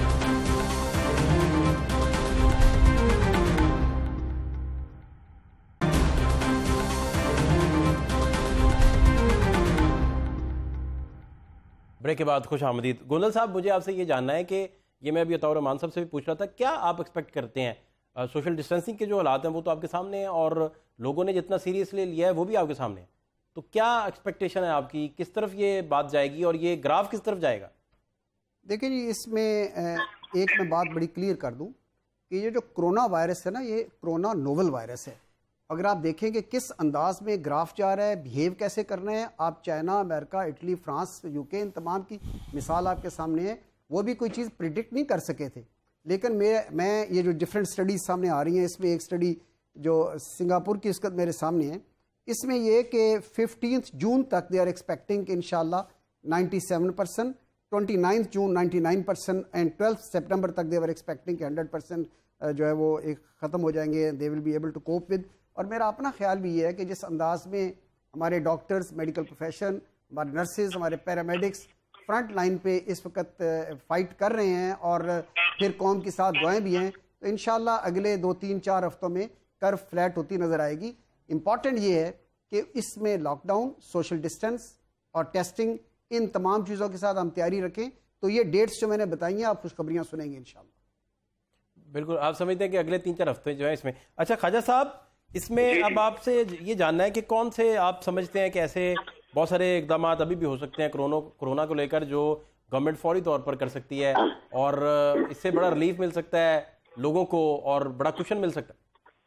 A: ब्रेक के बाद खुश आमदीद। गोंदल साहब, मुझे आपसे ये जानना है कि ये मैं अभी अताउर रहमान साहब से भी पूछ रहा था, क्या आप एक्सपेक्ट करते हैं सोशल डिस्टेंसिंग के जो हालात हैं वो तो आपके सामने हैं और लोगों ने जितना सीरियसली लिया है वो भी आपके सामने है, तो क्या एक्सपेक्टेशन है आपकी, किस तरफ ये बात जाएगी और ये ग्राफ किस तरफ जाएगा?
C: देखिए जी, इसमें एक मैं बात बड़ी क्लियर कर दूं कि ये जो कोरोना वायरस है ना, ये कोरोना नोवल वायरस है। अगर आप देखें कि किस अंदाज में ग्राफ जा रहा है, बिहेव कैसे करना है, आप China, America, Italy, France, UK, इन तमाम की मिसाल आपके सामने है। वो भी कोई चीज़ प्रिडिक्ट नहीं कर सके थे, लेकिन मैं ये जो डिफरेंट स्टडीज़ सामने आ रही हैं, इसमें एक स्टडी जो सिंगापुर की उसका मेरे सामने है, इसमें ये कि 15 जून तक दे आर एक्सपेक्टिंग कि इंशाल्लाह 97%, 29 जून 99% एंड 12 सितंबर तक दे आर एक्सपेक्टिंग कि 100% जो है वो एक ख़त्म हो जाएंगे, they will be able to cope with. और मेरा अपना ख्याल भी ये है कि जिस अंदाज में हमारे डॉक्टर्स, मेडिकल प्रोफेशन, हमारे नर्सेज, हमारे पैरामेडिक्स फ्रंट लाइन पे इस वक्त फ़ाइट कर रहे हैं और फिर कौम के साथ दुआएं भी हैं, तो इंशाल्लाह अगले 2-3-4 हफ्तों में कर्व फ्लैट होती नज़र आएगी। इम्पॉर्टेंट ये है कि इसमें लॉकडाउन, सोशल डिस्टेंस और टेस्टिंग, इन तमाम चीज़ों के साथ हम तैयारी रखें। तो ये डेट्स जो मैंने बताई हैं, आप खुशखबरियाँ सुनेंगे इंशाल्लाह।
A: बिल्कुल, आप समझते हैं कि अगले 3-4 हफ्ते जो है इसमें। अच्छा ख्वाजा साहब, इसमें अब आपसे ये जानना है कि कौन से आप समझते हैं कि ऐसे बहुत सारे इकदाम अभी भी हो सकते हैं कोरोना को लेकर जो गवर्नमेंट फौरी तौर पर कर सकती है और इससे बड़ा रिलीफ मिल सकता है लोगों को और बड़ा कुशन मिल सकता है?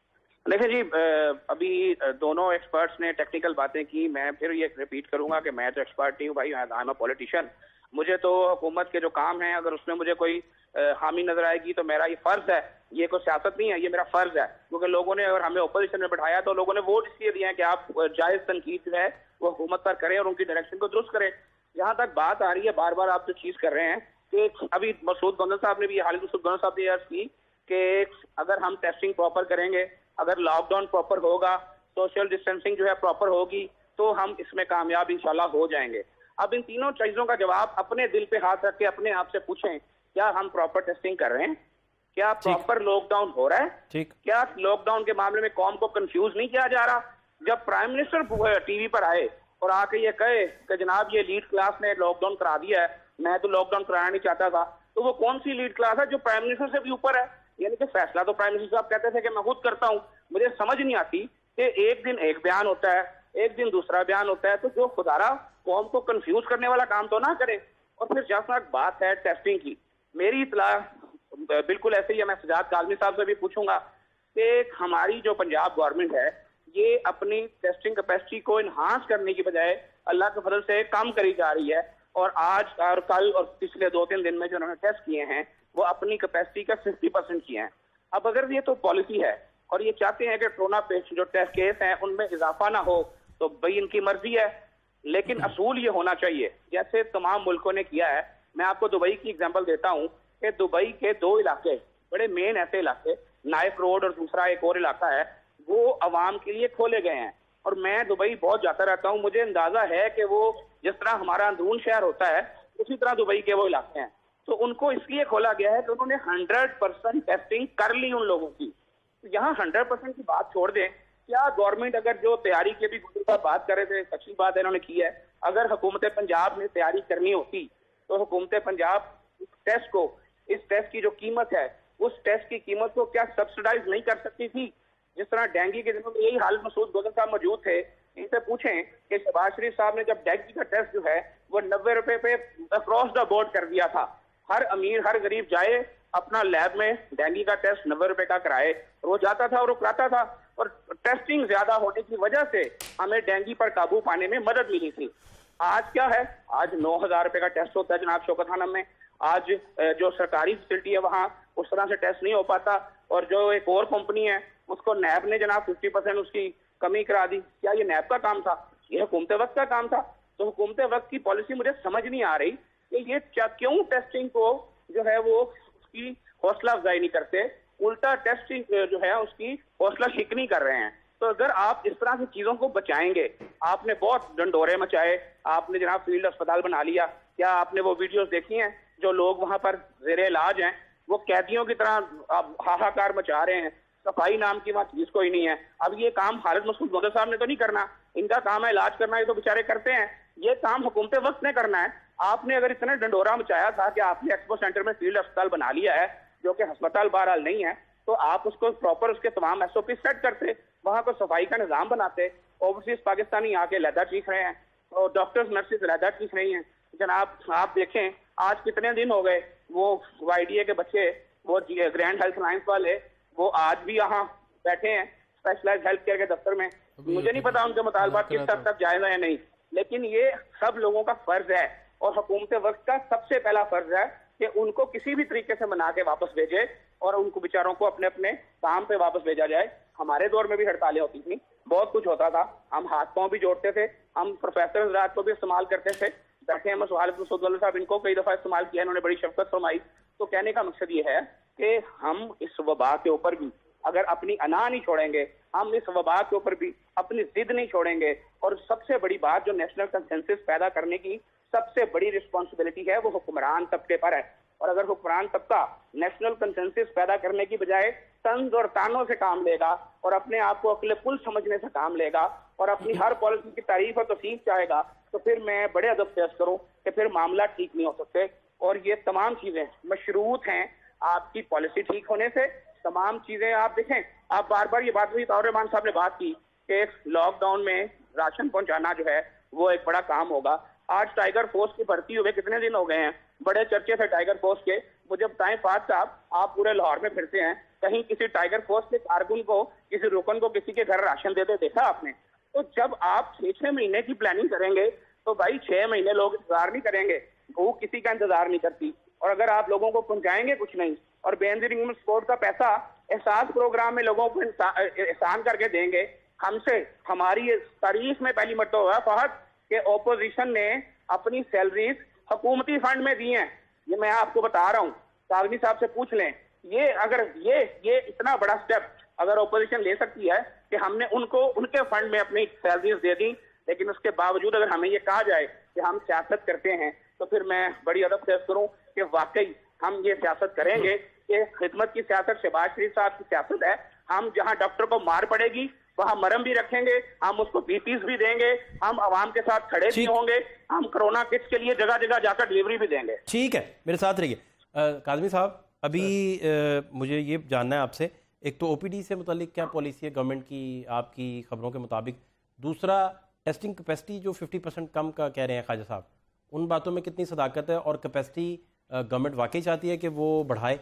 D: دیکھیں جی، ابھی دونوں ایکسپرٹس نے ٹیکنیکل باتیں کی. میں پھر یہ ریپیٹ کروں گا کہ میں تو ایکسپرٹ نہیں ہوں بھائی، آئی ایم اے پولیٹیشین. مجھے تو حکومت کے جو کام ہیں اگر اس میں مجھے کوئی خامی نظر آئے گی تو میرا یہ فرض ہے. یہ کوئی سیاست نہیں ہے، یہ میرا فرض ہے، کیونکہ لوگوں نے اگر ہمیں اپوزیشن میں بٹھایا تو لوگوں نے ووٹ اس لیے دیے ہیں کہ آپ جائز تنقید جو ہے وہ حکومت پر کریں اور ان کی ڈائریکشن کو درست کریں. جہاں تک بات آ رہی ہے، بار بار آپ جو چیز کر رہے ہیں کہ ابھی مسعود گوندل صاحب نے بھی، خالد مسعود گوندل صاحب نے عرض کی کہ اگر ہم ٹیسٹنگ پراپر کریں گے، اگر لاک ڈاؤن پراپر ہوگا، سوشل ڈسٹینسنگ جو ہے پراپر ہوگی تو ہم اس میں کامیاب انشاءاللہ ہو جائیں گے. اب ان تینوں چیزوں کا جواب اپنے دل پہ ہاتھ رکھ کے اپنے آپ سے پوچھیں، کیا ہم پراپر ٹیسٹنگ کر رہے ہیں؟ کیا پراپر لاک ڈاؤن ہو رہا ہے؟ کیا لاک ڈاؤن کے معاملے میں قوم کو کنفیوز نہیں کیا جا رہا؟ جب پرائم منسٹر ٹی وی پر آئے اور آ کے یہ کہے کہ جناب یہ لیڈ کلاس نے لاک ڈاؤن کرا دیا ہے، میں تو لاک ڈاؤن کرانا نہیں چاہتا تھا، تو وہ کون سی لیڈ کلاس ہے جو پرائم منسٹر سے بھی اوپر ہے؟ یعنی کہ فیصلہ تو پرائم منسٹر صاحب کہتے تھے کہ میں خود کرتا ہوں. مجھے سمجھ نہیں آتی کہ ایک دن ایک بیان ہوتا ہے، ایک دن دوسرا بیان ہوتا ہے، تو جو خدارا قوم کو کنفیوز کرنے والا کام تو نہ کرے. اور پھر جہاں تک بات ہے ٹیسٹنگ کی، میری اطلاع بالکل ایسے ہی ہے، میں سجاد کاظمی صاحب سے بھی پوچھوں گا کہ ہماری جو پنجاب گورنمنٹ ہے یہ اپنی ٹیسٹنگ کیپیسٹی کو انہانس کرنے کی بجائے اللہ کے فضل سے کم کری جا رہی ہے. اور آج اور کل اور پچھلے 2-3 دن میں جو انہوں نے ٹیسٹ کیے ہیں وہ اپنی کیپیسٹی کا 50% کیے ہیں. اب اگر یہ تو پالیسی ہے اور یہ چاہتے ہیں کہ کورونا پیشنٹ جو ٹیسٹ کیس ہیں ان میں اضافہ نہ ہو تو بھائی ان کی مرضی ہے، لیکن اصول یہ ہونا چاہیے جیسے تمام ملکوں نے کیا ہے. میں آپ کو دبئی کی اگزامپل دیتا ہوں کہ دبئی کے 2 علاقے بڑے مین ایسے علاقے، نائف روڈ اور دوسرا ایک اور علاقہ ہے، وہ عوام کے لیے کھولے گئے ہیں. اور میں دبئی بہت جاتا رہتا ہوں، مجھے اندازہ ہے کہ وہ جس طرح ہمارا اندرون شہر ہوتا ہے اسی طرح دبئی کے وہ علاقے ہیں. تو ان کو اس لیے کھولا گیا ہے کہ انہوں نے 100% ٹیسٹنگ کر لی ان لوگوں کی. یہاں 100% کی بات چھوڑ دیں، کیا گورنمنٹ اگر جو تیاری کی بھی گزر کا بات کر رہے تھے، اچھی بات انہوں نے کی ہے، اگر حکومت پنجاب نے تیاری کرنی ہوتی تو حکومت پنجاب اس ٹیسٹ کو، اس ٹیسٹ کی جو قیمت ہے اس ٹیسٹ کی قیمت کو کیا سبسڈائز نہیں کر سکتی تھی؟ جس طرح ڈینگی کے دنوں میں یہی حال مسعود گوندل صاحب موجود تھے، ان سے پوچھیں کہ شہباز شریف صاحب نے جب ڈینگی کا ٹیسٹ جو ہے وہ 90 روپے پہ اکراس دا بورڈ کر دیا تھا. ہر امیر ہر غریب جائے اپنا لیب میں ڈینگی کا ٹیسٹ 90 روپے کا کرائے، اور وہ جاتا تھا اور وہ کراتا تھا، اور ٹیسٹنگ زیادہ ہونے کی وجہ سے ہمیں ڈینگی پر قابو پانے میں مدد ملی تھی. آج کیا ہے؟ آج 9000 روپے کا ٹیسٹ ہوتا ہے جناب شوکت خانم میں. آج جو سرکاری فیسلٹی ہے وہاں اس طرح سے ٹیسٹ نہیں ہو پاتا، اور جو ایک اور کمپنی ہے اس کو نیب نے جناب 50% اس کی کمی کرا دی. کیا یہ نیب کا کام تھا؟ یہ حکومت وقت کا کام تھا. تو حکومت وقت کی پالیسی مجھے سمجھ نہیں آ رہی کہ یہ کیوں ٹیسٹنگ کو جو ہے وہ اس کی حوصلہ افزائی نہیں کرتے، الٹا ٹیسٹنگ جو ہے اس کی حوصلہ شکنی کر رہے ہیں. تو اگر آپ اس طرح کی چیزوں کو بچائیں گے، آپ نے بہت ڈنڈورے مچائے، آپ نے جناب فیلڈ اسپتال بنا لیا، کیا آپ نے وہ ویڈیوز دیکھی ہیں جو لوگ وہاں پر زیر علاج ہیں وہ قیدیوں کی طرح ہاہاکار مچا رہے ہیں، صفائی نام کی وہاں چیز کوئی نہیں ہے. اب یہ کام خالد مسعود گوندل صاحب نے تو نہیں کرنا، ان کا کام ہے علاج کرنا، یہ تو بیچارے کرتے ہیں. یہ کام حکومت وقت نے کرنا ہے. آپ نے اگر اتنا ڈنڈورا مچایا تھا کہ آپ نے ایکسپو سینٹر میں فیلڈ اسپتال بنا لیا ہے جو کہ ہسپتال بہرحال نہیں ہے، تو آپ اس کو پراپر اس کے تمام ایس او پی سیٹ کرتے، وہاں کو صفائی کا نظام بناتے. اوورسیز پاکستانی آ کے علیحدہ چیخ رہے ہیں اور ڈاکٹرز نرسز علیحدہ چیخ رہی ہیں. جناب آپ دیکھیں آج کتنے دن ہو گئے، وہ وائی ڈی اے کے بچے، وہ گرینڈ ہیلتھ الائنس والے، وہ آج بھی یہاں بیٹھے ہیں اسپیشلائز ہیلتھ کیئر کے دفتر میں. مجھے نہیں پتا ان کے مطالبات کس حد تک جائز ہیں یا نہیں، لیکن یہ سب لوگوں کا فرض ہے اور حکومت وقت کا سب سے پہلا فرض ہے کہ ان کو کسی بھی طریقے سے منا کے واپس بھیجے اور ان کو بیچاروں کو اپنے اپنے کام پہ واپس بھیجا جائے. ہمارے دور میں بھی ہڑتالیں ہوتی تھیں، بہت کچھ ہوتا تھا، ہم ہاتھ پاؤں بھی جوڑتے تھے، ہم پروفیسر حضرات کو بھی استعمال کرتے تھے. بیٹھے ہیں خالد مسعود گوندل صاحب، ان کو کئی دفعہ استعمال کیا، انہوں نے بڑی شفقت فرمائی. تو کہنے کا مقصد یہ ہے کہ ہم اس وبا کے اوپر بھی اگر اپنی انا نہیں چھوڑیں گے، ہم اس وبا کے اوپر بھی اپنی ضد نہیں چھوڑیں گے، اور سب سے بڑی بات جو نیشنل کنسنسس پیدا کرنے کی سب سے بڑی رسپانسبلٹی ہے وہ حکمران طبقے پر ہے. اور اگر حکمران طبقہ نیشنل کنسنسس پیدا کرنے کی بجائے طنز اور تانوں سے کام لے گا اور اپنے آپ کو عقل کل سمجھنے سے کام لے گا اور اپنی ہر پالیسی کی تعریف اور توصیف چاہے گا، تو پھر میں بڑے ادب سے عرض کروں کہ پھر معاملہ ٹھیک نہیں ہو سکتے. اور یہ تمام چیزیں مشروط ہیں آپ کی پالیسی ٹھیک ہونے سے. تمام چیزیں آپ دیکھیں، آپ بار بار یہ بات ہوئی، طاہر الرحمان صاحب نے بات کی کہ لاک ڈاؤن میں راشن پہنچانا جو ہے وہ ایک بڑا کام ہوگا. آج ٹائیگر فورس کی بھرتی ہوئے کتنے دن ہو گئے ہیں، بڑے چرچے تھے ٹائیگر فورس کے. مجھے بتائیں فہد صاحب، آپ پورے لاہور میں پھرتے ہیں، کہیں کسی ٹائیگر فورس کے کارکن کو, کسی رکن کو کسی کے گھر راشن دیتے دیکھا آپ نے؟ تو جب آپ 6 مہینے کی پلاننگ کریں گے تو بھائی 6 مہینے لوگ انتظار نہیں کریں گے, بھوک کسی کا انتظار نہیں کرتی. اور اگر آپ لوگوں کو پہنچائیں گے کچھ نہیں, اور بے نظیر ہیومن سپورٹ کا پیسہ احساس پروگرام میں لوگوں کو احسان کر کے دیں گے, ہم سے ہماری تاریخ میں پہلی مرتبہ ہوا فہد کہ اپوزیشن نے اپنی سیلریز حکومتی فنڈ میں دی ہیں. یہ میں آپ کو بتا رہا ہوں, کاظمی صاحب سے پوچھ لیں. یہ اگر یہ اتنا بڑا سٹیپ اگر اپوزیشن لے سکتی ہے کہ ہم نے ان کو ان کے فنڈ میں اپنی سیلریز دے دی, لیکن اس کے باوجود اگر ہمیں یہ کہا جائے کہ ہم سیاست کرتے ہیں, تو پھر میں بڑی ادب سے کروں کہ واقعی ہم یہ سیاست کریں گے کہ خدمت کی سیاست شہباز شریف صاحب کی سیاست ہے. ہم جہاں ڈاکٹر کو مار پڑے گی وہاں مرم بھی رکھیں گے, ہم اس کو بی پیز بھی دیں گے, ہم عوام کے ساتھ کھڑے بھی ہوں گے, ہم کرونا کٹس کے لیے جگہ جگہ جا کر ڈلیوری بھی دیں گے.
A: ٹھیک ہے, میرے ساتھ رہیے. کاظمی صاحب, ابھی مجھے یہ جاننا ہے آپ سے, ایک تو او پی ڈی سے متعلق کیا پالیسی ہے گورنمنٹ کی آپ کی خبروں کے مطابق, دوسرا ٹیسٹنگ کیپیسٹی جو 50% کم کا کہہ رہے ہیں خواجہ صاحب, ان باتوں میں کتنی صداقت ہے, اور کیپیسٹی گورنمنٹ واقعی چاہتی ہے کہ وہ بڑھائے؟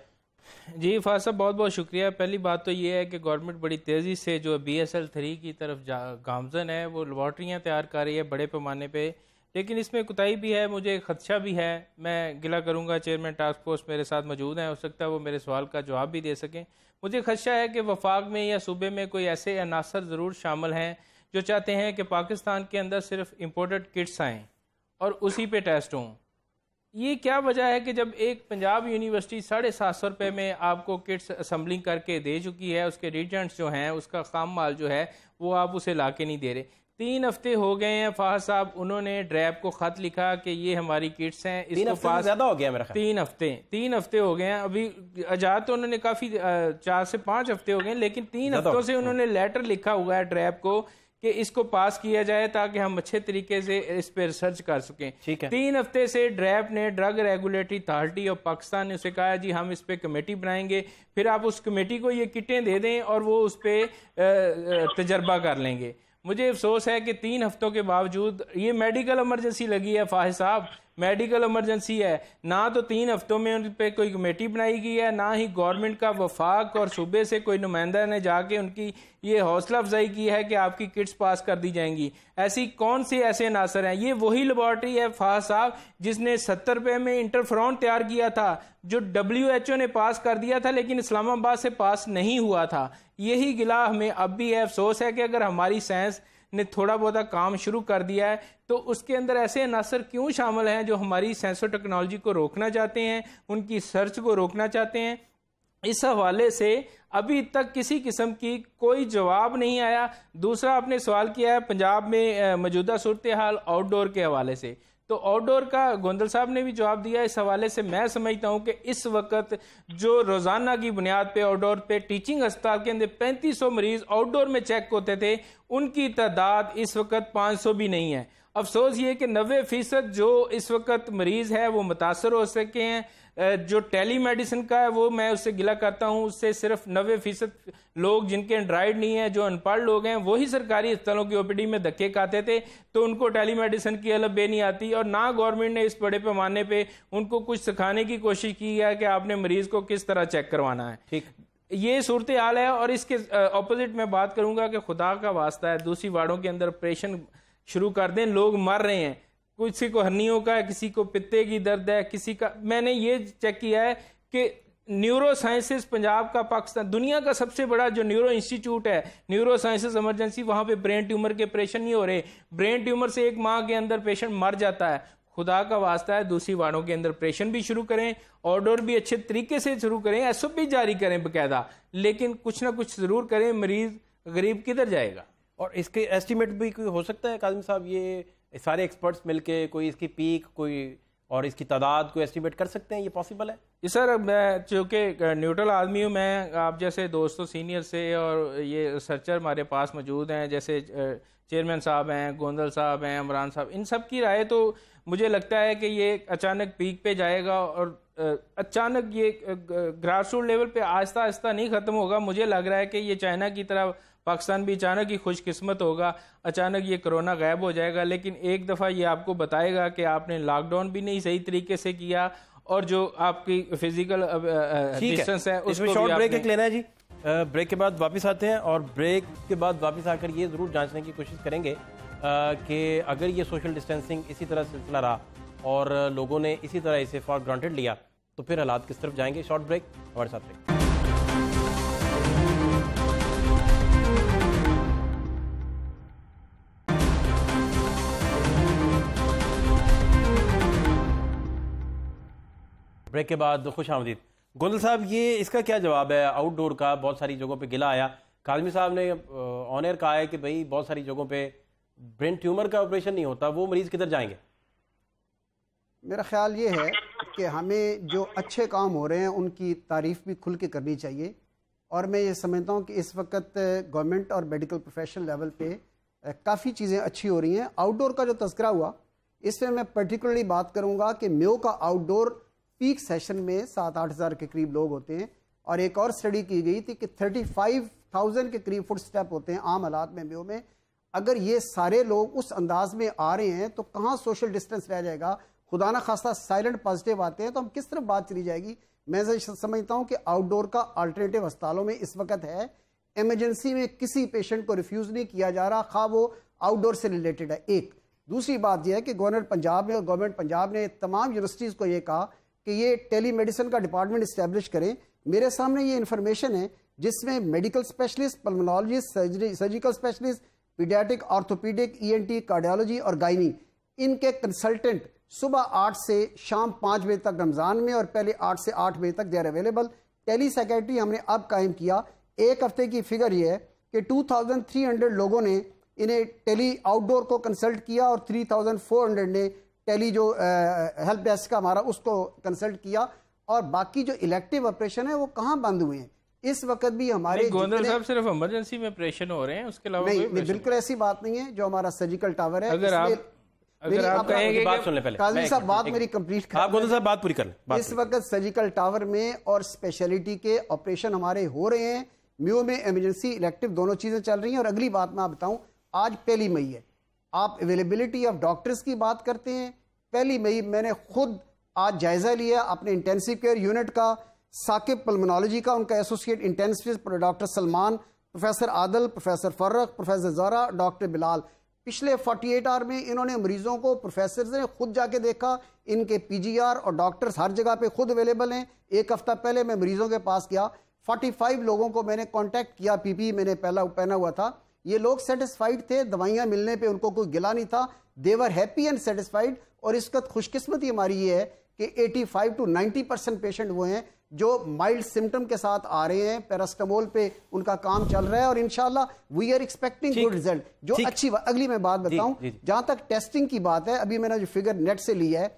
E: جی فاضل صاحب بہت بہت شکریہ. پہلی بات تو یہ ہے کہ گورنمنٹ بڑی تیزی سے جو BSL-3 کی طرف گامزن ہے, وہ لیبارٹریاں تیار کر رہی ہے بڑے پیمانے پہ, لیکن اس میں کوتاہی بھی ہے, مجھے خدشہ بھی ہے. میں گلہ کروں گا, چیئرمین ٹاسک فورس میرے ساتھ موجود ہیں, ہو سکتا ہے وہ میرے سوال کا جواب بھی دے سکیں. مجھے خدشہ ہے کہ وفاق میں یا صوبے میں کوئی ایسے عناصر ضرور شامل ہیں جو چاہتے ہیں کہ پاکستان کے اندر صرف امپورٹڈ کٹس آئیں اور اسی پہ ٹیسٹ ہوں. یہ کیا وجہ ہے کہ جب ایک پنجاب یونیورسٹی 750 روپے میں آپ کو کٹس اسمبلنگ کر کے دے چکی ہے, اس کے ریجنٹس جو ہیں, اس کا خام مال جو ہے وہ آپ اسے لا کے نہیں دے رہے. 3 ہفتے ہو گئے ہیں فہد صاحب, انہوں نے ڈریب کو خط لکھا کہ یہ ہماری کٹس ہیں, اس کو پاس
A: زیادہ ہو گیا میرا خیال,
E: 3 ہفتے ہو گئے ہیں. ابھی اجازت تو انہوں نے کافی 4 سے 5 ہفتے ہو گئے, لیکن 3 ہفتوں سے انہوں نے لیٹر لکھا ہوا ہے ڈریب کو کہ اس کو پاس کیا جائے تاکہ ہم اچھے طریقے سے اس پہ ریسرچ کر سکیں. 3 ہفتے سے ڈریب نے, drug regulatory authority of Pakistan نے اسے کہا جی ہم اس پہ کمیٹی بنائیں گے, پھر آپ اس کمیٹی کو یہ کٹیں دے دیں اور وہ اس پہ تجربہ کر لیں گے. مجھے افسوس ہے کہ 3 ہفتوں کے باوجود, یہ میڈیکل ایمرجنسی لگی ہے فاحد صاحب, میڈیکل ایمرجنسی ہے, نہ تو 3 ہفتوں میں ان پہ کوئی کمیٹی بنائی گئی ہے, نہ ہی گورنمنٹ کا وفاق اور صوبے سے کوئی نمائندہ نے جا کے ان کی یہ حوصلہ افزائی کی ہے کہ آپ کی کٹس پاس کر دی جائیں گی. ایسی کون سے ایسے عناصر ہیں؟ یہ وہی لیبارٹری ہے فہد صاحب جس نے 70 روپے میں انٹرفرون تیار کیا تھا, جو WHO نے پاس کر دیا تھا لیکن اسلام آباد سے پاس نہیں ہوا تھا. یہی گلہ ہمیں اب بھی ہے. افسوس ہے کہ اگر ہماری سائنس نے تھوڑا بہت کام شروع کر دیا ہے تو اس کے اندر ایسے عناصر کیوں شامل ہیں جو ہماری سائنس و ٹیکنالوجی کو روکنا چاہتے ہیں, ان کی سرچ کو روکنا چاہتے ہیں. اس حوالے سے ابھی تک کسی قسم کی کوئی جواب نہیں آیا. دوسرا آپ نے سوال کیا ہے پنجاب میں موجودہ صورتحال آؤٹ ڈور کے حوالے سے, تو آؤٹ ڈور کا گوندل صاحب نے بھی جواب دیا. اس حوالے سے میں سمجھتا ہوں کہ اس وقت جو روزانہ کی بنیاد پہ آؤٹ ڈور پہ ٹیچنگ ہسپتال کے اندر 3500 مریض آؤٹ ڈور میں چیک ہوتے تھے, ان کی تعداد اس وقت 500 بھی نہیں ہے. افسوس یہ کہ 90% جو اس وقت مریض ہے وہ متاثر ہو سکے ہیں. جو ٹیلی میڈیسن کا ہے وہ میں اس سے گلہ کرتا ہوں, اس سے صرف 90% لوگ جن کے اینڈرائڈ نہیں ہیں, جو ان پڑھ لوگ ہیں, وہی سرکاری اسپتالوں کی OPD میں دھکے کھاتے تھے, تو ان کو ٹیلی میڈیسن کی الگ بے نہیں آتی, اور نہ گورنمنٹ نے اس بڑے پیمانے پہ ان کو کچھ سکھانے کی کوشش کی ہے کہ آپ نے مریض کو کس طرح چیک کروانا ہے. ٹھیک, یہ صورتحال ہے. اور اس کے اپوزٹ میں بات کروں گا کہ خدا کا واسطہ ہے دوسری وارڈوں کے اندر آپریشن شروع کر دیں, لوگ مر رہے ہیں, کسی کو ہرنیوں کا ہے, کسی کو پتے کی درد ہے, کسی کا. میں نے یہ چیک کیا ہے کہ نیورو سائنسز پنجاب کا, پاکستان دنیا کا سب سے بڑا جو نیورو انسٹیٹیوٹ ہے, نیورو سائنسز ایمرجنسی, وہاں پہ برین ٹیومر کے آپریشن نہیں ہو رہے. برین ٹیومر سے 1 ماہ کے اندر پیشنٹ مر جاتا ہے. خدا کا واسطہ ہے دوسری وارڈوں کے اندر آپریشن بھی شروع کریں, آرڈر بھی اچھے طریقے سے شروع کریں, SOP جاری کریں باقاعدہ, لیکن کچھ نہ کچھ ضرور کریں. مریض غریب کدھر جائے گا؟
A: اور اس کے ایسٹیمیٹ بھی کوئی ہو سکتا ہے کاظم صاحب, یہ سارے ایکسپرٹس مل کے کوئی اس کی پیک کوئی اور اس کی تعداد کو ایسٹیمیٹ کر سکتے ہیں؟ یہ پاسبل ہے؟
E: جی سر, میں چونکہ نیوٹرل آدمی ہوں, میں آپ جیسے دوستوں سینئر سے اور یہ ریسرچر ہمارے پاس موجود ہیں, جیسے چیئرمین صاحب ہیں, گوندل صاحب ہیں, عمران صاحب, ان سب کی رائے تو مجھے لگتا ہے کہ یہ اچانک پیک پہ جائے گا اور اچانک یہ گراس روٹ لیول پہ آہستہ آہستہ نہیں ختم ہوگا. مجھے لگ رہا ہے کہ یہ چائنا کی طرح پاکستان بھی اچانک ہی خوش قسمت ہوگا, اچانک یہ کرونا غائب ہو جائے گا. لیکن ایک دفعہ یہ آپ کو بتائے گا کہ آپ نے لاک ڈاؤن بھی نہیں صحیح طریقے سے کیا, اور جو آپ کی فزیکل ڈسٹنس ہے اس
A: میں شارٹ بریک ایک لینا ہے جی. بریک کے بعد واپس آتے ہیں اور بریک کے بعد واپس آ کر یہ ضرور جانچنے کی کوشش کریں گے کہ اگر یہ سوشل ڈسٹینسنگ اسی طرح سلسلہ رہا اور لوگوں نے اسی طرح اسے فار گرانٹیڈ لیا تو پھر حالات کس طرف جائیں گے. شارٹ بریک, ہمارے ساتھ رہیں. بریک کے بعد خوش آمدید. گوندل صاحب, یہ اس کا کیا جواب ہے آؤٹ ڈور کا؟ بہت ساری جگہوں پہ گلا آیا. کاظمی صاحب نے آن ایئر کہا ہے کہ بھئی بہت ساری جگہوں پہ برین ٹیومر کا آپریشن نہیں ہوتا, وہ مریض کدھر جائیں گے؟
C: میرا خیال یہ ہے کہ ہمیں جو اچھے کام ہو رہے ہیں ان کی تعریف بھی کھل کے کرنی چاہیے, اور میں یہ سمجھتا ہوں کہ اس وقت گورنمنٹ اور میڈیکل پروفیشنل لیول پہ کافی چیزیں اچھی ہو رہی ہیں. آؤٹ ڈور کا جو تذکرہ ہوا اس میں پرٹیکولرلی بات کروں گا کہ میو کا آؤٹ ڈور پیک سیشن میں 7-8 ہزار کے قریب لوگ ہوتے ہیں, اور ایک اور اسٹڈی کی گئی تھی کہ 35,000 کے قریب فٹ سٹیپ ہوتے ہیں عام حالات میں میو میں. اگر یہ سارے لوگ اس انداز میں آ رہے ہیں تو کہاں سوشل ڈسٹنس رہ جائے گا؟ خدا نہ خواستہ سائلنٹ پازیٹیو آتے ہیں تو ہم کس طرف بات چلی جائے گی؟ میں سمجھتا ہوں کہ آؤٹ ڈور کا آلٹرنیٹیو ہسپتالوں میں اس وقت ہے. ایمرجنسی میں کسی پیشنٹ کو ریفیوز نہیں کیا جا رہا, خواہ وہ آؤٹ ڈور سے ریلیٹڈ ہے. ایک دوسری بات یہ ہے کہ گورنر پنجاب نے اور گورنمنٹ پنجاب نے تمام یونیورسٹیز کو یہ کہا کہ یہ ٹیلی میڈیسن کا ڈپارٹمنٹ اسٹیبلش کریں. میرے سامنے یہ انفارمیشن ہے جس میں medical specialist, pulmonologist, surgical specialist, paediatric, orthopaedic, ENT, cardiology اور گائنی, ان کے کنسلٹنٹ صبح 8 سے شام 5 بجے تک رمضان میں اور پہلے 8 سے 8 بجے تک they are available. Tele secretary ہم نے اب قائم کیا. ایک ہفتے کی فگر یہ ہے کہ 2300 لوگوں نے انہیں ٹیلی آؤٹ ڈور کو کنسلٹ کیا اور 3400 نے ٹیلی جو ہیلپ ڈیسک کا ہمارا اس کو کنسلٹ کیا. اور باقی جو الیکٹیو آپریشن ہے وہ کہاں بند ہوئے ہیں اس وقت بھی ہمارے؟
E: گوندل صاحب صرف ایمرجنسی میں آپریشن ہو رہے ہیں, اس کے علاوہ
C: نہیں, بالکل ایسی بات نہیں ہے. جو ہمارا سرجیکل ٹاور ہے,
E: اگر آپ کہیں گے
A: بات سن لیں پہلے,
C: قاضی صاحب بات میری کمپلیٹ کریں.
A: آپ گوندل صاحب بات پوری کر لیں.
C: اس وقت سرجیکل ٹاور میں اور اسپیشلٹی کے آپریشن ہمارے ہو رہے ہیں. میو میں ایمرجنسی الیکٹیو دونوں چیزیں چل رہی ہیں. اور اگلی بات میں آپ بتاؤں, آج 1 مئی ہے, آپ اویلیبلٹی آف ڈاکٹرز کی بات کرتے ہیں. 1 مئی میں نے خود آج جائزہ لیا اپنے انٹینسیو کیئر یونٹ کا, ثاقب پلمونالوجی کا, ان کا associate intensivist doctor Salman, professor Adil, professor فرق, پروفیسر زہرا, ڈاکٹر بلال. پچھلے 48 آور میں انہوں نے مریضوں کو پروفیسرز نے خود جا کے دیکھا. ان کے PGR اور ڈاکٹرز ہر جگہ پہ خود اویلیبل ہیں. ایک ہفتہ پہلے میں مریضوں کے پاس گیا, 45 لوگوں کو میں نے کانٹیکٹ کیا. PPE میں نے پہنا ہوا تھا. یہ لوگ سیٹسفائیڈ تھے, دوائیاں ملنے پہ ان کو کوئی گلا نہیں تھا. They were happy and satisfied. اور اس وقت خوش قسمتی ہماری یہ ہے کہ 85 to 90% پیشنٹ وہ ہیں جو مائلڈ سمٹم کے ساتھ آ رہے ہیں. پیراسٹامول پہ ان کا کام چل رہا ہے اور انشاءاللہ we are expecting good result. جو اچھی اگلی میں بات بتاؤں, جہاں تک ٹیسٹنگ کی بات ہے, ابھی میں نے جو فگر نیٹ سے لی ہے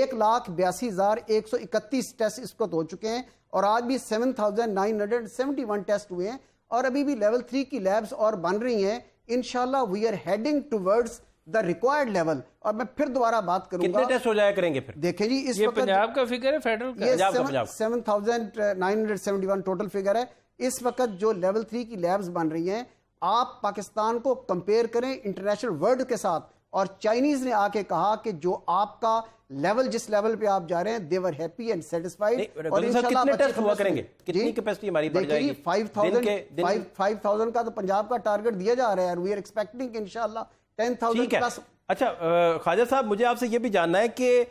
C: 1,82,131 ٹیسٹ اس وقت ہو چکے ہیں, اور آج بھی 7,971 ٹیسٹ ہوئے ہیں, اور ابھی بھی لیول 3 کی لیبز اور بن رہی ہیں. انشاءاللہ we are heading towards the required level. اور میں پھر دوبارہ بات کروں گا,
A: کتنے ٹیسٹ ہو جایا کریں گے پھر؟
C: دیکھیں جی, اس وقت
E: پنجاب کا فگر ہے, فیڈرل کا
C: 7,971 ٹوٹل فگر ہے. اس وقت جو لیول 3 کی لیبز بن رہی ہیں, آپ پاکستان کو کمپیئر کریں انٹرنیشنل ورلڈ کے ساتھ, اور چائنیز نے آ کے کہا کہ جو آپ کا لیول جس لیول پہ آپ جا رہے ہیں they were happy and satisfied. اور انشاءاللہ
A: کتنے ٹیسٹ ہوا کریں گے, کتنی کیپیسٹی ہماری بڑھ جائے گی؟
C: 5,000 کا تو پنجاب کا ٹارگٹ دیا جا رہا ہے, وی آر ایکسپیکٹنگ انشاءاللہ 10,000 پلس.
A: اچھا خواجہ صاحب, مجھے آپ سے یہ بھی جاننا ہے کہ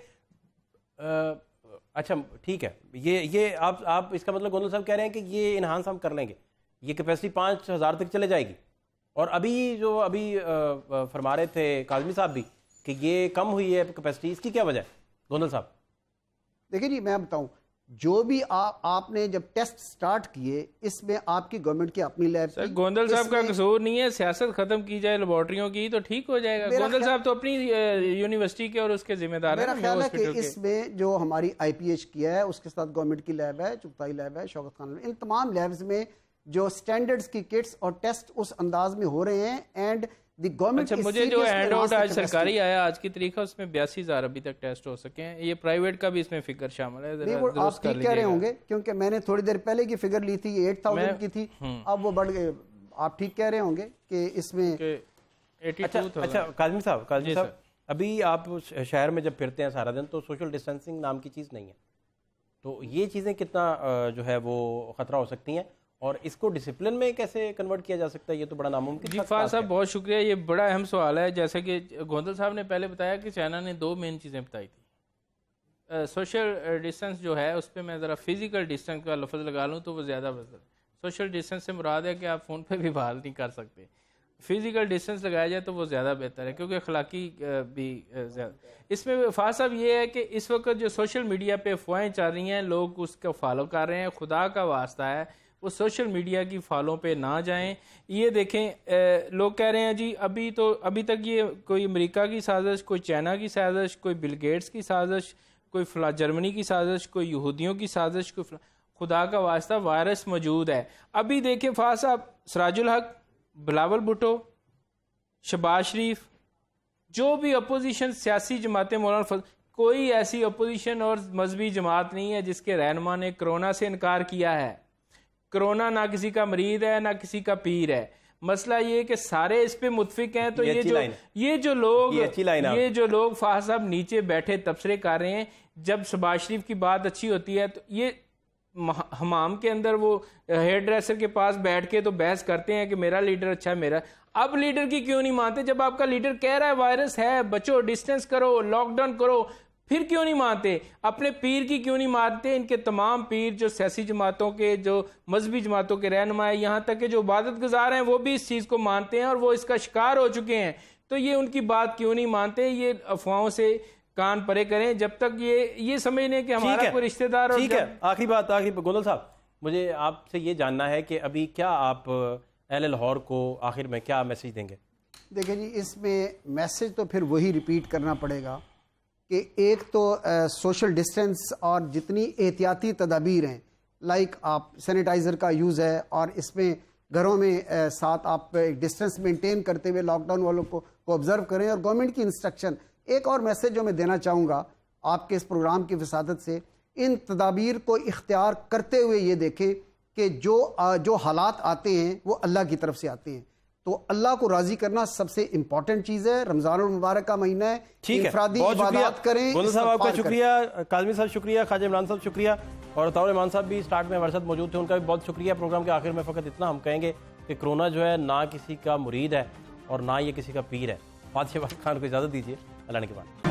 A: اچھا ٹھیک ہے, یہ آپ اس کا مطلب گوندل صاحب کہہ رہے ہیں کہ یہ انہانس ہم کر لیں گے, یہ کیپیسٹی 5,000 تک چلے جائے گی. اور ابھی فرما رہے تھے کاظمی صاحب بھی کہ یہ کم ہوئی ہے کیپیسٹی, اس کی کیا وجہ ہے گوندل صاحب؟
C: دیکھیں جی, میں بتاؤں, جو بھی آپ نے جب ٹیسٹ سٹارٹ کیے اس میں آپ کی گورنمنٹ کی اپنی لیب.
E: گوندل صاحب کا قصور نہیں ہے, سیاست ختم کی جائے لیبارٹریوں کی تو ٹھیک ہو جائے گا. گوندل صاحب تو اپنی یونیورسٹی کے اور اس کے ذمہ دار ہیں.
C: میرا خیال ہے کہ اس میں جو ہماری IPH کیا ہے, اس کے ساتھ گورنمنٹ کی لیب ہے, چغتائی لیب ہے, شوکت خان, ان تمام لیبز میں جو سٹینڈرڈز کی کٹس اور ٹیسٹ اس انداز میں ہو رہے ہیں. اینڈ دی گورنمنٹ,
E: مجھے جو ہینڈ آؤٹ آج سرکاری آیا آج کی تاریخ ہے, اس میں 82,000 ابھی تک ٹیسٹ ہو سکے ہیں. یہ پرائیویٹ کا بھی اس میں فگر شامل ہے.
C: آپ ٹھیک کہہ رہے ہوں گے, کیونکہ میں نے تھوڑی دیر پہلے کی فگر لی تھی 8,000 کی تھی, اب وہ بڑھ گئے. آپ ٹھیک کہہ رہے ہوں گے کہ اس میں.
A: اچھا کاظمی صاحب, ابھی آپ شہر میں جب پھرتے ہیں سارا دن تو سوشل ڈسٹینسنگ نام کی چیز نہیں ہے, تو یہ چیزیں کتنا جو ہے وہ خطرہ ہو سکتی ہیں اور اس کو ڈسپلن میں کیسے کنورٹ کیا جا سکتا ہے؟ یہ تو بڑا ناممکن.
E: جی فاضل صاحب بہت شکریہ, یہ بڑا اہم سوال ہے. جیسے کہ گوندل صاحب نے پہلے بتایا کہ چائنا نے 2 مین چیزیں بتائی تھی. سوشل ڈسٹنس جو ہے اس پہ میں ذرا فزیکل ڈسٹنس کا لفظ لگا لوں تو وہ زیادہ بہتر. سوشل ڈسٹنس سے مراد ہے کہ آپ فون پہ بھی بات نہیں کر سکتے. فزیکل ڈسٹنس لگایا جائے تو وہ زیادہ بہتر ہے, کیونکہ اخلاقی بھی زیادہ. اس میں فاضل صاحب یہ ہے کہ اس وقت جو سوشل میڈیا پہ افواہیں چل رہی ہیں, لوگ اس کو فالو کر رہے ہیں. خدا کا واسطہ ہے وہ سوشل میڈیا کی فالو پہ نہ جائیں. یہ دیکھیں لوگ کہہ رہے ہیں جی ابھی تک یہ کوئی امریکہ کی سازش, کوئی چائنا کی سازش, کوئی بل گیٹس کی سازش, کوئی جرمنی کی سازش, کوئی یہودیوں کی سازش, کوئی خدا کا واسطہ وائرس موجود ہے. ابھی دیکھیں فاضل صاحب, سراج الحق, بلاول بھٹو, شہباز شریف, جو بھی اپوزیشن سیاسی جماعتیں, مولانا کوئی ایسی اپوزیشن اور مذہبی جماعت نہیں ہے جس کے رہنما نے کرونا سے انکار کیا ہے. کرونا نہ کسی کا مرید ہے نہ کسی کا پیر ہے. مسئلہ یہ کہ سارے اس پہ متفق ہیں. تو یہ جو لوگ فاضل صاحب نیچے بیٹھے تبصرے کر رہے ہیں, جب شہباز شریف کی بات اچھی ہوتی ہے تو یہ حمام کے اندر وہ ہیئر ڈریسر کے پاس بیٹھ کے تو بحث کرتے ہیں کہ میرا لیڈر اچھا ہے میرا. اب لیڈر کی کیوں نہیں مانتے؟ جب آپ کا لیڈر کہہ رہا ہے وائرس ہے, بچو, ڈسٹنس کرو, لاک ڈاؤن کرو, پھر کیوں نہیں مانتے؟ اپنے پیر کی کیوں نہیں مانتے؟ ان کے تمام پیر جو سیاسی جماعتوں کے, جو مذہبی جماعتوں کے رہنما ہیں, یہاں تک کہ جو عبادت گزار ہیں, وہ بھی اس چیز کو مانتے ہیں اور وہ اس کا شکار ہو چکے ہیں. تو یہ ان کی بات کیوں نہیں مانتے؟ یہ افواہوں سے کان پرے کریں جب تک یہ سمجھ لیں کہ ہمارا کوئی رشتہ دار.
A: ٹھیک ہے, آخری گوندل صاحب, مجھے آپ سے یہ جاننا ہے کہ ابھی کیا آپ اہل لاہور کو آخر میں کیا میسیج دیں گے؟
C: دیکھیں جی, اس میں میسیج تو پھر وہی ریپیٹ کرنا پڑے گا کہ ایک تو سوشل ڈسٹنس اور جتنی احتیاطی تدابیر ہیں, لائک آپ سینیٹائزر کا یوز ہے, اور اس میں گھروں میں ساتھ آپ ڈسٹنس مینٹین کرتے ہوئے لاک ڈاؤن والوں کو آبزرو کریں, اور گورنمنٹ کی انسٹرکشن. ایک اور میسیج جو میں دینا چاہوں گا آپ کے اس پروگرام کی وسادت سے, ان تدابیر کو اختیار کرتے ہوئے یہ دیکھیں کہ جو حالات آتے ہیں وہ اللہ کی طرف سے آتے ہیں. تو اللہ کو راضی کرنا سب سے امپورٹنٹ چیز ہے. رمضان المبارک کا مہینہ ہے, انفرادی عبادات کریں.
A: گوندل صاحب آپ کا شکریہ, کاظمی صاحب شکریہ, خواجہ عمران صاحب شکریہ, اور عطاء الرحمان صاحب بھی سٹارٹ میں ہمارے ساتھ موجود تھے, ان کا بھی بہت شکریہ. پروگرام کے آخر میں فقط اتنا ہم کہیں گے کہ کرونا جو ہے نہ کسی کا مرید ہے اور نہ یہ کسی کا پیر ہے. فاتح شہباز خان کو اجازت دیجیے, اللہ نے کے بعد.